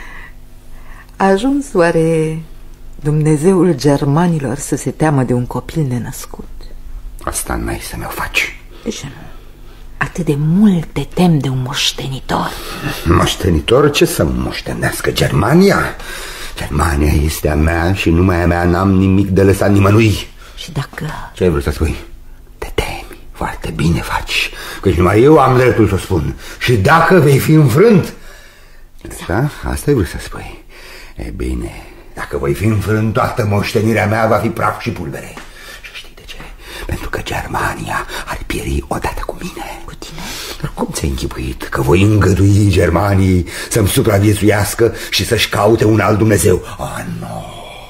a ajuns oare Dumnezeul germanilor să se teamă de un copil nenăscut? Asta n-ai să mi-o faci. De ce nu? Atât de mult te tem de un moștenitor. Moștenitor? Ce să moștenească? Germania? Germania este a mea și numai a mea, n-am nimic de lăsat nimănui. Și dacă... Ce ai vrut să spui? Te temi, foarte bine faci, căci numai eu am dreptul să spun. Și dacă vei fi înfrânt... Exact. Da? Asta ai vrut să spui. E bine, dacă voi fi înfrânt, toată moștenirea mea va fi praf și pulbere. Și știi de ce? Pentru că Germania ar pieri odată cu mine. Cu tine? Dar cum ți-ai închipuit că voi îngădui Germaniei să-mi supraviețuiască și să-și caute un alt Dumnezeu? Ah, nu,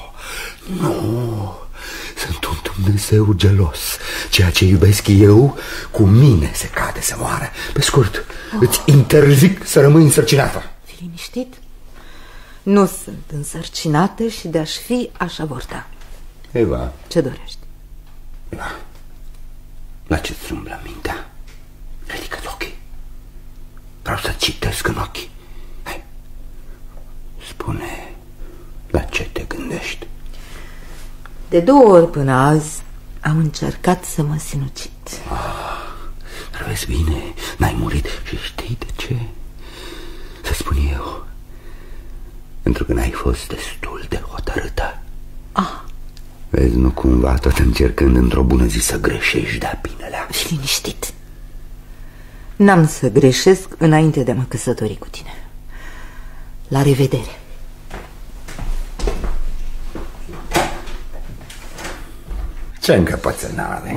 nu, sunt un Dumnezeu gelos. Ceea ce iubesc eu, cu mine se cade să moară. Pe scurt, oh. îți interzic să rămâi însărcinată. Fii liniștit. Nu sunt însărcinată și de-aș fi, aș avorta. Eva. Ce dorești? Eva, la ce-ți umblă mintea? Ridică-ți ochii. Vreau să citesc în ochi. Hai, spune, la ce te gândești? De două ori până azi am încercat să mă sinucid. Ah, dar vezi bine, n-ai murit. Și știi de ce? Să spun eu. Pentru că n-ai fost destul de hotărâtă. Ah. Vezi, nu cumva tot încercând într-o bună zi să greșești de-a binelea. Fii liniștit. N-am să greșesc înainte de a mă căsători cu tine. La revedere. Ce încăpățânare.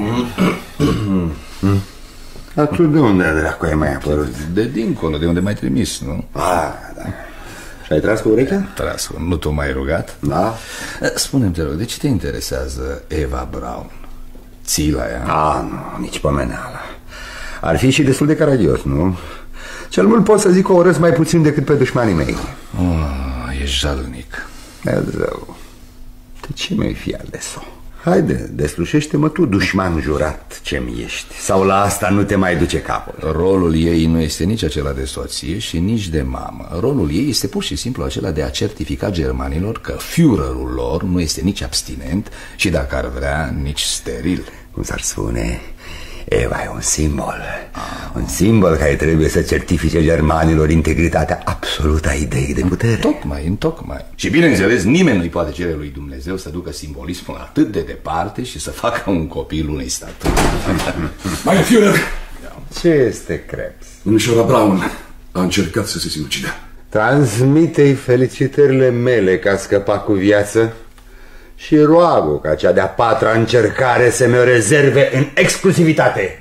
Dar tu de unde dracu ai mai apărut? De dincolo, de unde m-ai trimis, nu? Ah, da. Și ai tras cu urechea? Tras, nu tu m-ai rugat? Da. Spune-mi, te rog, de ce te interesează Eva Braun? Ții la ea? Ah, nu, nici pomeneala. Ar fi și destul de caragios, nu? Cel mult pot să zic că o urăsc mai puțin decât pe dușmanii mei. Oh, e jalnic. Dumnezeu, de ce mi-ai fi ales-o? Haide, deslușește-mă tu, dușman jurat ce-mi ești. Sau la asta nu te mai duce capul? Rolul ei nu este nici acela de soție și nici de mamă. Rolul ei este pur și simplu acela de a certifica germanilor că Führerul lor nu este nici abstinent și, dacă ar vrea, nici steril. Cum s-ar spune, Eva e un simbol. ah. Un simbol care trebuie să certifice germanilor integritatea absolută a ideii de putere. Tocmai, întocmai. Și bineînțeles, nimeni nu-i poate cere lui Dumnezeu să ducă simbolismul atât de departe și să facă un copil unei statui. Mai Führer, Ce este Krebs? Domnișoara Brown a încercat să se sinucidă. Transmite-i felicitările mele că a scăpat cu viață și roagă ca cea de-a patra încercare să mi-o rezerve în exclusivitate.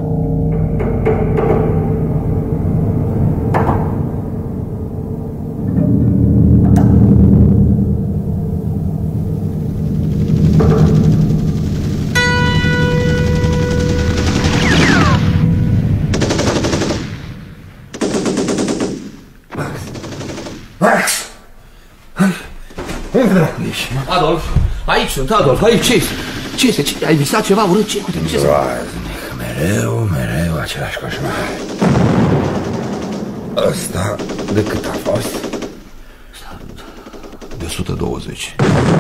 Adolf, aici sunt, Adolf, aici, ce este? Ce este? Ce? Ai visat ceva urât? Ce? Uite, ce Groaznic, mereu, mereu același coșmar. Ăsta de cât a fost? De o sută douăzeci.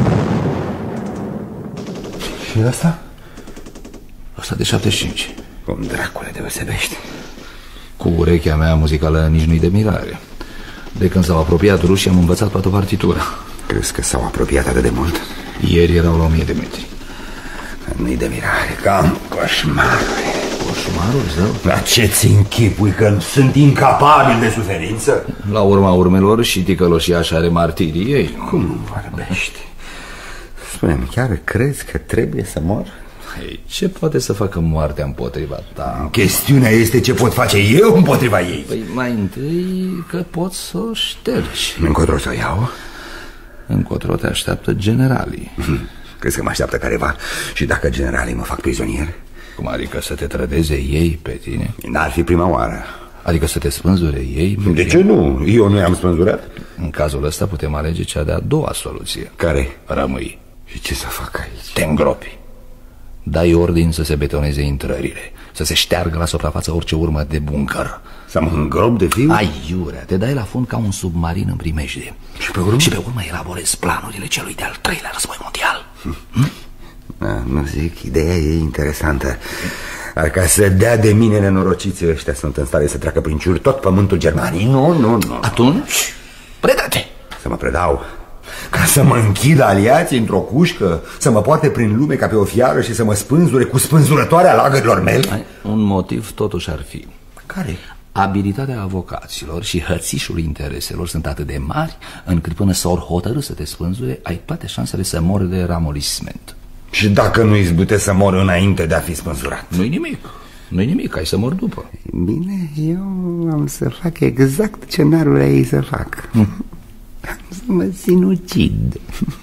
Și ăsta? Ăsta de șaptezeci și cinci. Cum dracule deosebește? Cu urechea mea muzicală nici nu-i de mirare. De când s-au apropiat rușii am învățat toată partitura. Crezi că s-au apropiat atât de mult? Ieri erau la o mie de metri. Nu-i de mirare, cam coșmarul. Coșmarul, zău? La ce-ți închipui că sunt incapabil de suferință? La urma urmelor și ticăloșia așa are martirii ei. Cum vorbești? Spune-mi, chiar crezi că trebuie să mor? Ei, ce poate să facă moartea împotriva ta? Chestiunea este ce pot face eu împotriva ei. Păi mai întâi că poți să o ștergi. Încotro să o iau? Încotro te așteaptă generalii. Crezi că mă așteaptă careva? Și dacă generalii mă fac prizonier? Cum adică să te trădeze ei pe tine? N-ar fi prima oară. Adică să te spânzure ei? De ce nu? Eu nu i-am spânzurat. În cazul ăsta putem alege cea de-a doua soluție. Care? Rămâi. Și ce să fac aici? Te îngropi. Dai ordin să se betoneze intrările, să se șteargă la suprafață orice urmă de buncăr. Să mă îngrop de fiu? Ai iurea, te dai la fund ca un submarin în primejde. Și pe urmă? Și pe urmă elaborezi planurile celui de-al treilea război mondial. hm? Hm? Da, nu zic, ideea e interesantă. Dar ca să dea de mine nenorociții ăștia sunt în stare să treacă prin ciuri tot pământul Germaniei. Nu, nu, nu. Atunci, predă-te. Să mă predau. Ca să mă închid aliații într-o cușcă, să mă poarte prin lume ca pe o fiară și să mă spânzure cu spânzurătoarea lagărilor mele? Un motiv totuși ar fi. Care? Abilitatea avocaților și hățișul intereselor sunt atât de mari încât până s-or hotărâ să te spânzure, ai toate șansele să mori de ramolisment. Și dacă nu izbutesc să mor înainte de a fi spânzurat? Nu-i nimic. Nu-i nimic, ai să mor după. Bine, eu am să fac exact ce n-ar vrea ei să fac. Am să mă sinucid.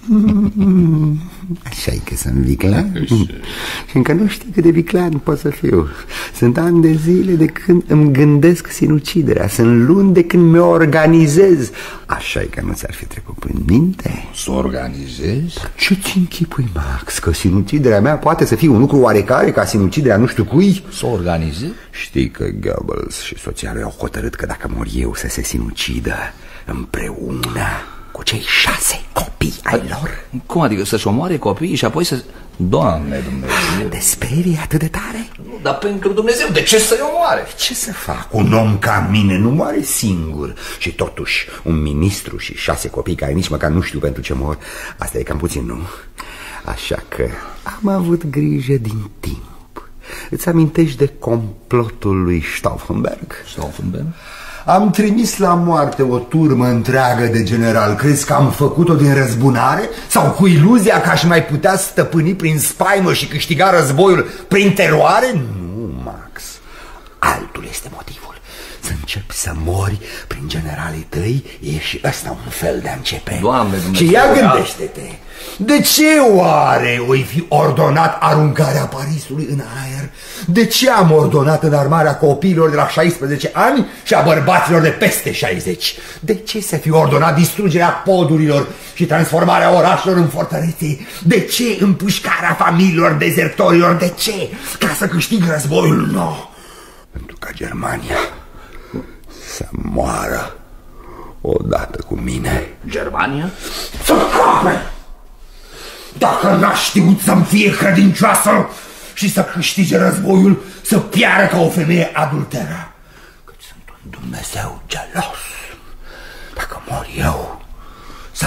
Așa-i că sunt viclean. Și încă nu știu cât de viclean pot să fiu. Sunt ani de zile de când îmi gândesc sinuciderea. Sunt luni de când mi-o organizez. Așa-i că nu ți-ar fi trecut prin minte? Să organizezi? Ce-ți închipui, Max? Că sinuciderea mea poate să fie un lucru oarecare ca sinuciderea nu știu cui? Să organizezi? Știi că Goebbels și soția lui au hotărât că dacă mor eu să se sinucidă împreună cu cei șase copii ai lor. Cum adică să-și omoare copiii și apoi să... Doamne Dumnezeu! Te sperie atât de tare? Nu, dar pentru Dumnezeu, de ce să-i omoare? Ce să fac? Un om ca mine nu moare singur. Și totuși un ministru și șase copii care nici măcar nu știu pentru ce mor, asta e cam puțin, nu? Așa că am avut grijă din timp. Îți amintești de complotul lui Stauffenberg? Stauffenberg? Am trimis la moarte o turmă întreagă de general. Crezi că am făcut-o din răzbunare? Sau cu iluzia că aș mai putea stăpâni prin spaimă și câștiga războiul prin teroare? Nu, Max. Altul este motivul. Să începi să mori prin generalii tăi e și ăsta un fel de a începe. Doamne Dumnezeu! Și ia gândește-te. De ce oare oi fi ordonat aruncarea Parisului în aer? De ce am ordonat înarmarea copiilor de la șaisprezece ani și a bărbaților de peste șaizeci? De ce să fi ordonat distrugerea podurilor și transformarea orașelor în fortărețe? De ce împușcarea familiilor dezertorilor? De ce? Ca să câștig războiul? Nu! No. Pentru ca Germania să moară odată cu mine. Germania? Să cape! Dacă n-a știut să-mi fie credincioasă și să câștige războiul, să piară ca o femeie adulteră. Căci sunt un Dumnezeu gelos. Dacă mor eu, să piară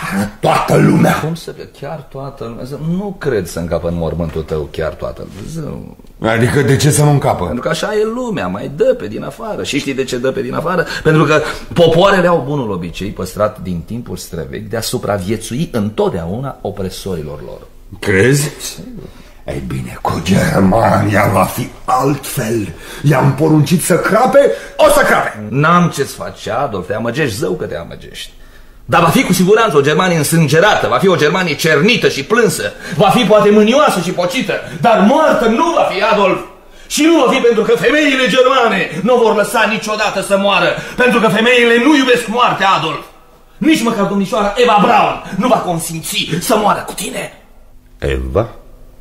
moară toată lumea. Cum să fie chiar toată lumea? Nu cred să încapă în mormântul tău chiar toată lumea. Adică de ce să nu încapă? Pentru că așa e lumea, mai dă pe din afară. Și știi de ce dă pe din afară? Pentru că popoarele au bunul obicei păstrat din timpul străvechi de a supraviețui întotdeauna opresorilor lor. Crezi? Ei bine, cu Germania va fi altfel. I-am poruncit să crape, o să crape. N-am ce-ți faci, Adolf, te amăgești, zău că te amăgești. Dar va fi cu siguranță o Germanie însângerată, va fi o Germanie cernită și plânsă, va fi poate mânioasă și pocită, dar moartă nu va fi, Adolf. Și nu va fi pentru că femeile germane nu vor lăsa niciodată să moară, pentru că femeile nu iubesc moartea, Adolf. Nici măcar domnișoara Eva Braun nu va consimți să moară cu tine. Eva?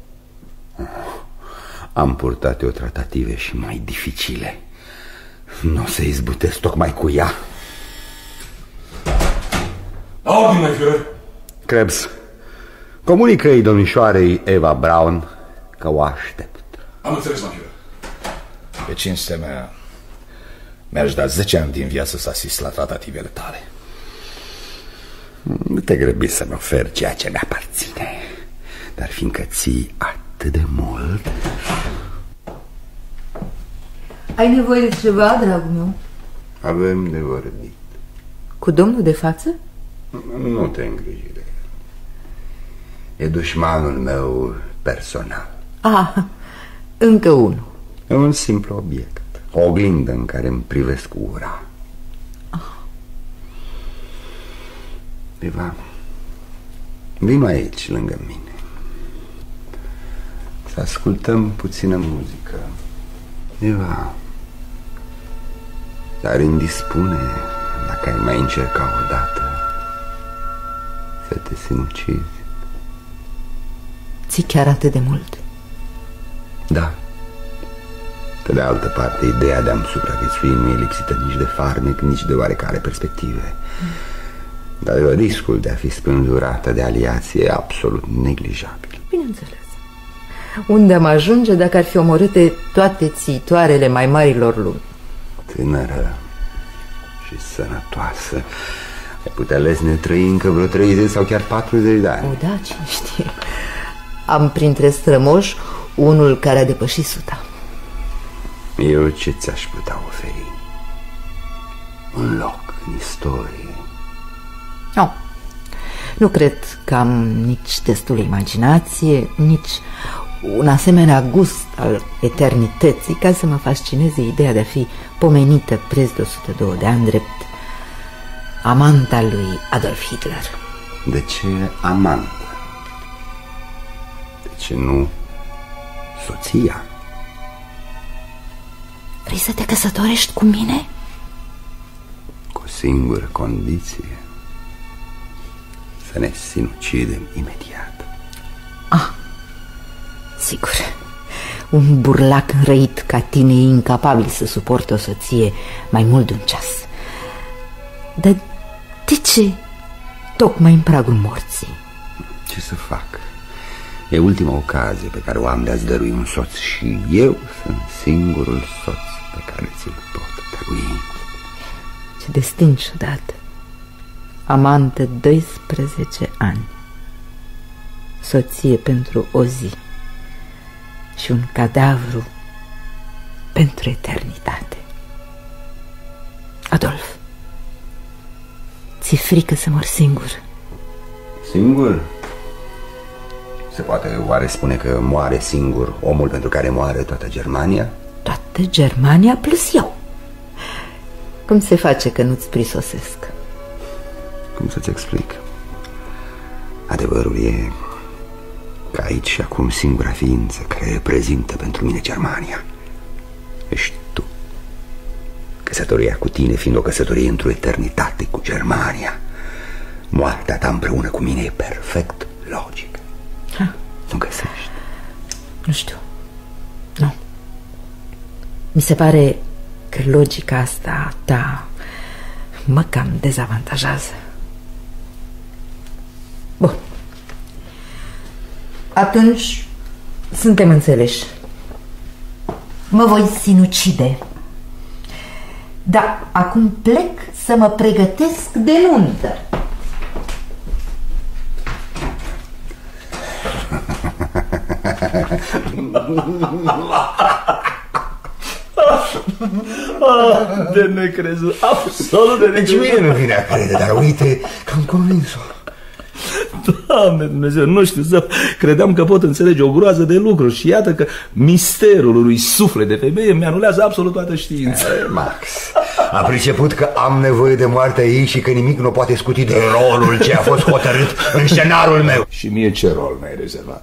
Am purtat eu tratative și mai dificile. Nu o să izbutesc tocmai cu ea. La ordine, mein Führer. Krebs, comunică-i domnișoarei Eva Braun că o aștept. Am înțeles, mein Führer. Pe cinstea mea, mi-aș da zece ani din viață să asist la tratativele tale. Nu te grăbi să-mi oferi ceea ce mi-aparține, dar fiindcă ții atât de mult... Ai nevoie de ceva, dragul meu? Avem de vorbit. Cu domnul de față? Nu te îngriji de el. E dușmanul meu personal. Ah, încă unul. E un simplu obiect, o oglindă în care îmi privesc ura. Ah. Eva, vino aici lângă mine să ascultăm puțină muzică. Eva, dar indispune dacă ai mai încerca odată să te sinucizi. Ții chiar atât de mult? Da. Pe de altă parte, ideea de a-mi supraviețui nu e lipsită nici de farmec, nici de oarecare perspective. mm. Dar riscul de a fi spânzurată de aliație e absolut neglijabil. Bineînțeles. Unde am ajunge dacă ar fi omorâte toate țiitoarele mai marilor lumi? Tânără și sănătoasă, ai putea lesne trăi încă vreo treizeci sau chiar patruzeci de ani. O, da, cine știe. Am printre strămoși unul care a depășit suta. Eu ce ți-aș putea oferi? Un loc în istorie. Nu, nu cred că am nici destulă imaginație, nici un asemenea gust al eternității ca să mă fascineze ideea de a fi pomenită preț de o sută doi de ani drept amanta lui Adolf Hitler. De ce amantă? De ce nu soția? Vrei să te căsătorești cu mine? Cu o singură condiție: să ne sinucidem imediat. Ah, sigur. Un burlac înrăit ca tine e incapabil să suporte o soție mai mult de un ceas. Dar de ce tocmai în pragul morții? Ce să fac? E ultima ocazie pe care o am de a-ți dărui un soț și eu sunt singurul soț pe care ți-l pot dărui. Ce destin ciudat. Amantă doisprezece ani, soție pentru o zi și un cadavru pentru eternitate. Adolf, ți-e frică să mor singur? Singur? Se poate oare spune că moare singur omul pentru care moare toată Germania? Toată Germania plus eu. Cum se face că nu-ți prisosesc? Cum să-ți explic? Adevărul e că aici și acum singura ființă care reprezintă pentru mine Germania ești tu. Căsătoria cu tine fiind o căsătorie într-o eternitate cu Germania, moartea ta împreună cu mine e perfect logic. Ha. Nu găsești? Nu știu. Nu. Mi se pare că logica asta ta mă cam dezavantajează. Bun. Atunci suntem înțeleși. Mă voi sinucide. Dar acum plec să mă pregătesc de nuntă. De necrezut, absolut de necrezut. Deci mie nu vine a crede, dar uite că am convins-o. Doamne Dumnezeu, nu știu să... Credeam că pot înțelege o groază de lucruri și iată că misterul unui suflet de femeie mi-anulează absolut toată știința. Max, a priceput că am nevoie de moartea ei și că nimic nu poate scuti de rolul ce a fost hotărât în scenarul meu. Și mie ce rol mi-ai rezervat?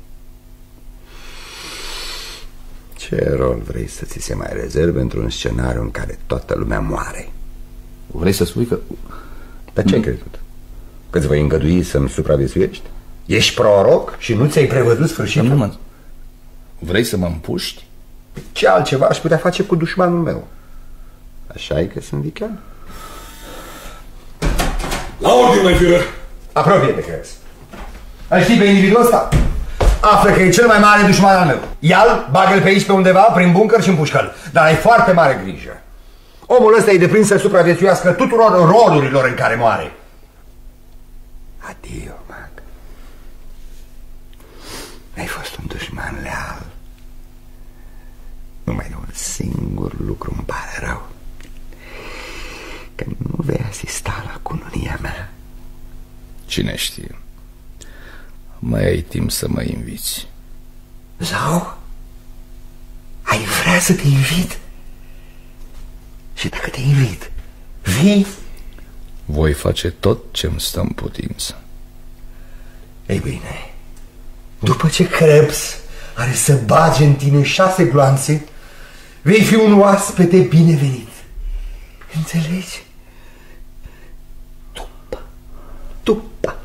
Ce rol vrei să ți se mai rezerve într-un scenariu în care toată lumea moare? Vrei să spui că... Dar ce ai crezut? Că îți voi îngădui să-mi supraviețuiești? Ești proroc și nu ți-ai prevăzut sfârșitul? Nu mă... Vrei să mă împuști? Ce altceva aș putea face cu dușmanul meu? Așa e că sunt viclean? La ordine, mein Führer! Apropie-te, crezi. Îl știi pe individul ăsta? Află că e cel mai mare dușman al meu. Ia-l, bagă-l pe aici pe undeva, prin bunker și împușcă-l. Dar ai foarte mare grijă. Omul ăsta e deprins să supraviețuiască tuturor rolurilor în care moare. Adio, Mac. Ai fost un dușman leal. Numai de un singur lucru îmi pare rău. Că nu vei asista la cununia mea. Cine știe? Mai ai timp să mă inviți. Zau? Ai vrea să te invit? Și dacă te invit, vii? Voi face tot ce-mi stă în putință. Ei bine, după ce Krebs are să bage în tine șase gloanțe, vei fi un oaspete binevenit. Înțelegi? După, după.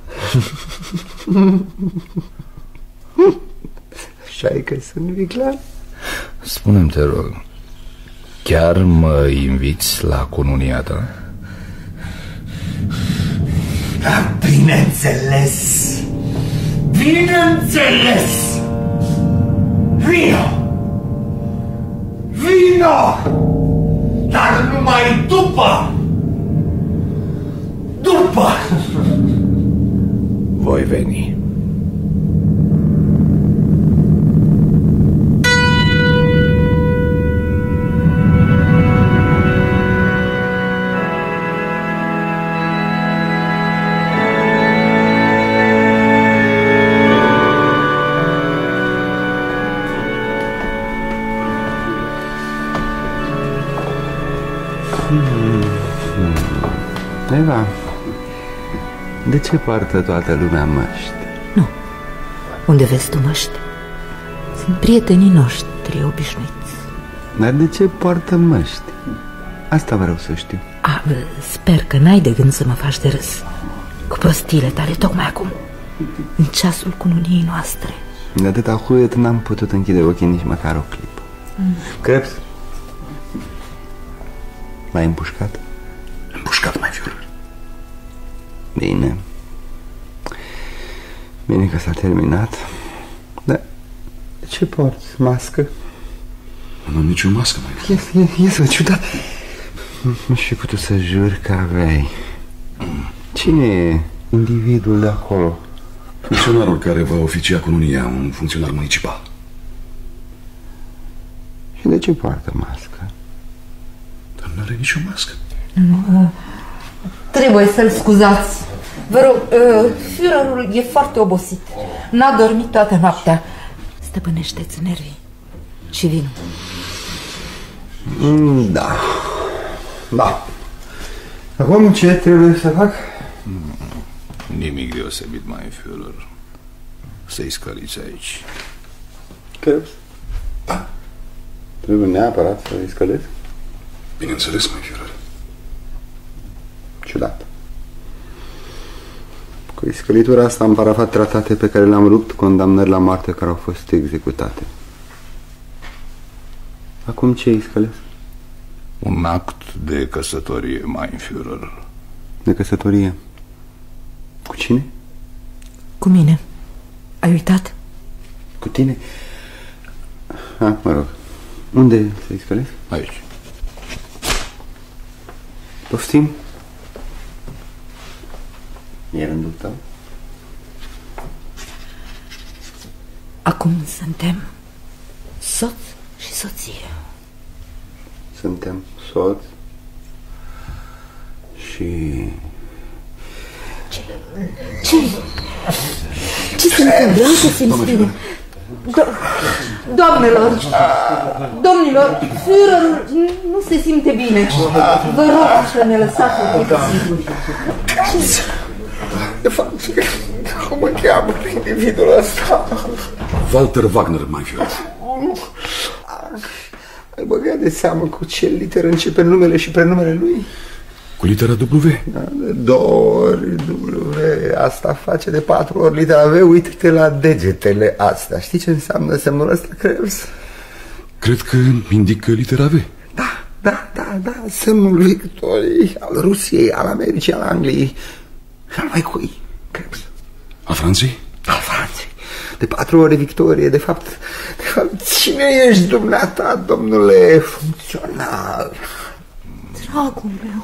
Așa e că sunt viclean. Spune-mi, te rog, chiar mă inviți la cununia ta? Da, bineînțeles. Bineînțeles. Vino. Vino. Dar numai după. După. Voi veni. Eva, de ce poartă toată lumea măști? Nu. Unde vezi tu măști? Sunt prietenii noștri obișnuiți. Dar de ce poartă măști? Asta vreau să știu. A, sper că n-ai de gând să mă faci de râs cu prostiile tale tocmai acum, în ceasul cununiei noastre. De atâta huiet n-am putut închide ochii nici măcar o clipă. mm. Krebs, l-ai împușcat? Împușcat, mein Führer. Bine. Bine că s-a terminat. Dar de ce porți mască? Nu am nicio mască, mein Führer. Ies, ies, ies, ciudat. Nu-și fi putut să jur că aveai. Cine e individul de acolo? Funcționarul care va oficia cununia, un funcționar municipal. Și de ce poartă mască? Dar nu are nicio mască. Nu, trebuie să-l scuzați. Vă rog, uh, Führerul e foarte obosit. N-a dormit toată noaptea. Stăpânește-ți nervii și vin. Mm, da. Da. Acum ce trebuie să fac? Nimic deosebit, mein Führer. Să-i scăliți aici. Krebs? Da. Trebuie neapărat să-i scălesc? Bineînțeles, mein Führer. Ciudat. Cu iscălitura asta am parafat tratate pe care le-am rupt, condamnări la moarte care au fost executate. Acum ce iscălesc? Un act de căsătorie, mein Führer. De căsătorie? Cu cine? Cu mine. Ai uitat? Cu tine? Ha, mă rog. Unde să iscălesc? Aici. Poftim? E rândul tău? Acum suntem soț și soție. Suntem soț și... Ce? Ce? Ce se întâmplă? Ce se întâmplă? Do Doamnelor, domnilor, Führerul nu se simte bine. Vă rog să ne lăsați un pic siguri. De fapt, cum mă cheamă individul ăsta? Walter Wagner, mai fiu. Ai băgat de seamă cu ce literă începe numele și prenumele lui? Cu litera W? Da, de două ori W. Asta face de patru ori litera V. Uite-te la degetele astea. Știi ce înseamnă semnul ăsta, Krebs? Cred că indică litera V. Da, da, da, da. Semnul victoriei al Rusiei, al Americii, al Angliei și al mai cui, Krebs? A Franței? Al Franței. De patru ori victorie, de fapt, de fapt, cine ești dumneata, domnule funcționar? Dragul meu.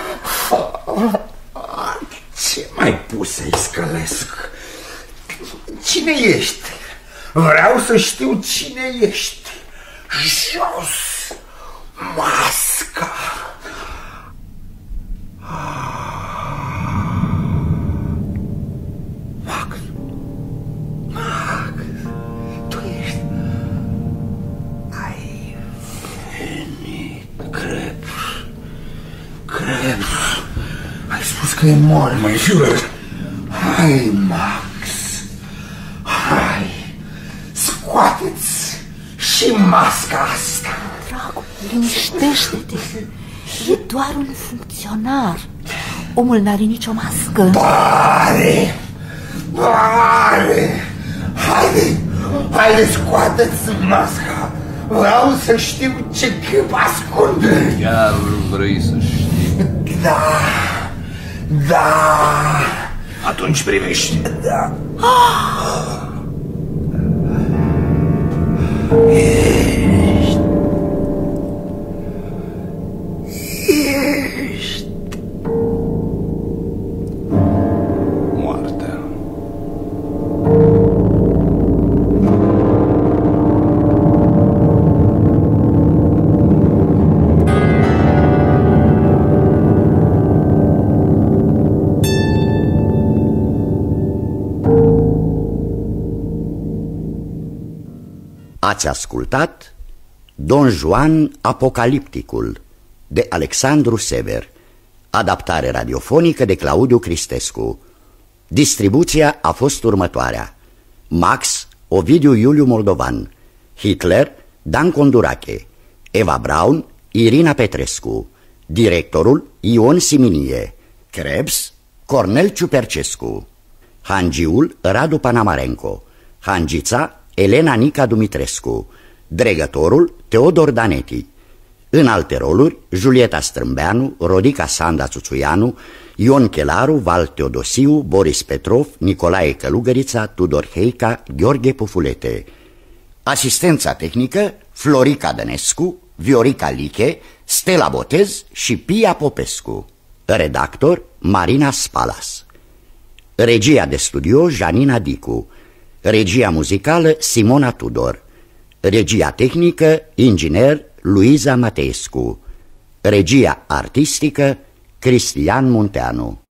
Ce mai pus să-i scălesc? Cine ești? Vreau să știu cine ești. Jos masca. Max, Max, tu ești. Ai venit, Krebs. Krebs, ai spus că e mort. Mai Führer. Hai, Max, hai, scoateți și masca asta. Dragul, liniștește-te. E doar un funcționar. Omul n-are nicio mască. Pare, pare. Haide, haide, scoateți masca. Vreau să știu ce chip ascunde. Chiar vrei să știi? Da, da. Atunci privești. Da. Ești. Ești. Moartea. Ați ascultat Don Juan Apocalipticul de Alexandru Sever, adaptare radiofonică de Claudiu Cristescu. Distribuția a fost următoarea: Max, Ovidiu Iuliu Moldovan; Hitler, Dan Condurache; Eva Braun, Irina Petrescu; directorul Ion Siminie; Krebs, Cornel Ciupercescu; Hangiul, Radu Panamarenco; Hangița, Elena Nica Dumitrescu; dregătorul, Teodor Daneti. În alte roluri, Julieta Strâmbeanu, Rodica Sanda Țuțuianu, Ion Chelaru, Val Teodosiu, Boris Petrov, Nicolae Călugărița, Tudor Heica, Gheorghe Pufulete. Asistența tehnică, Florica Dănescu, Viorica Liche, Stella Botez și Pia Popescu. Redactor, Marina Spalas. Regia de studio, Janina Dicu. Regia muzicală, Simona Tudor. Regia tehnică, inginer Luiza Mateescu. Regia artistică, Cristian Munteanu.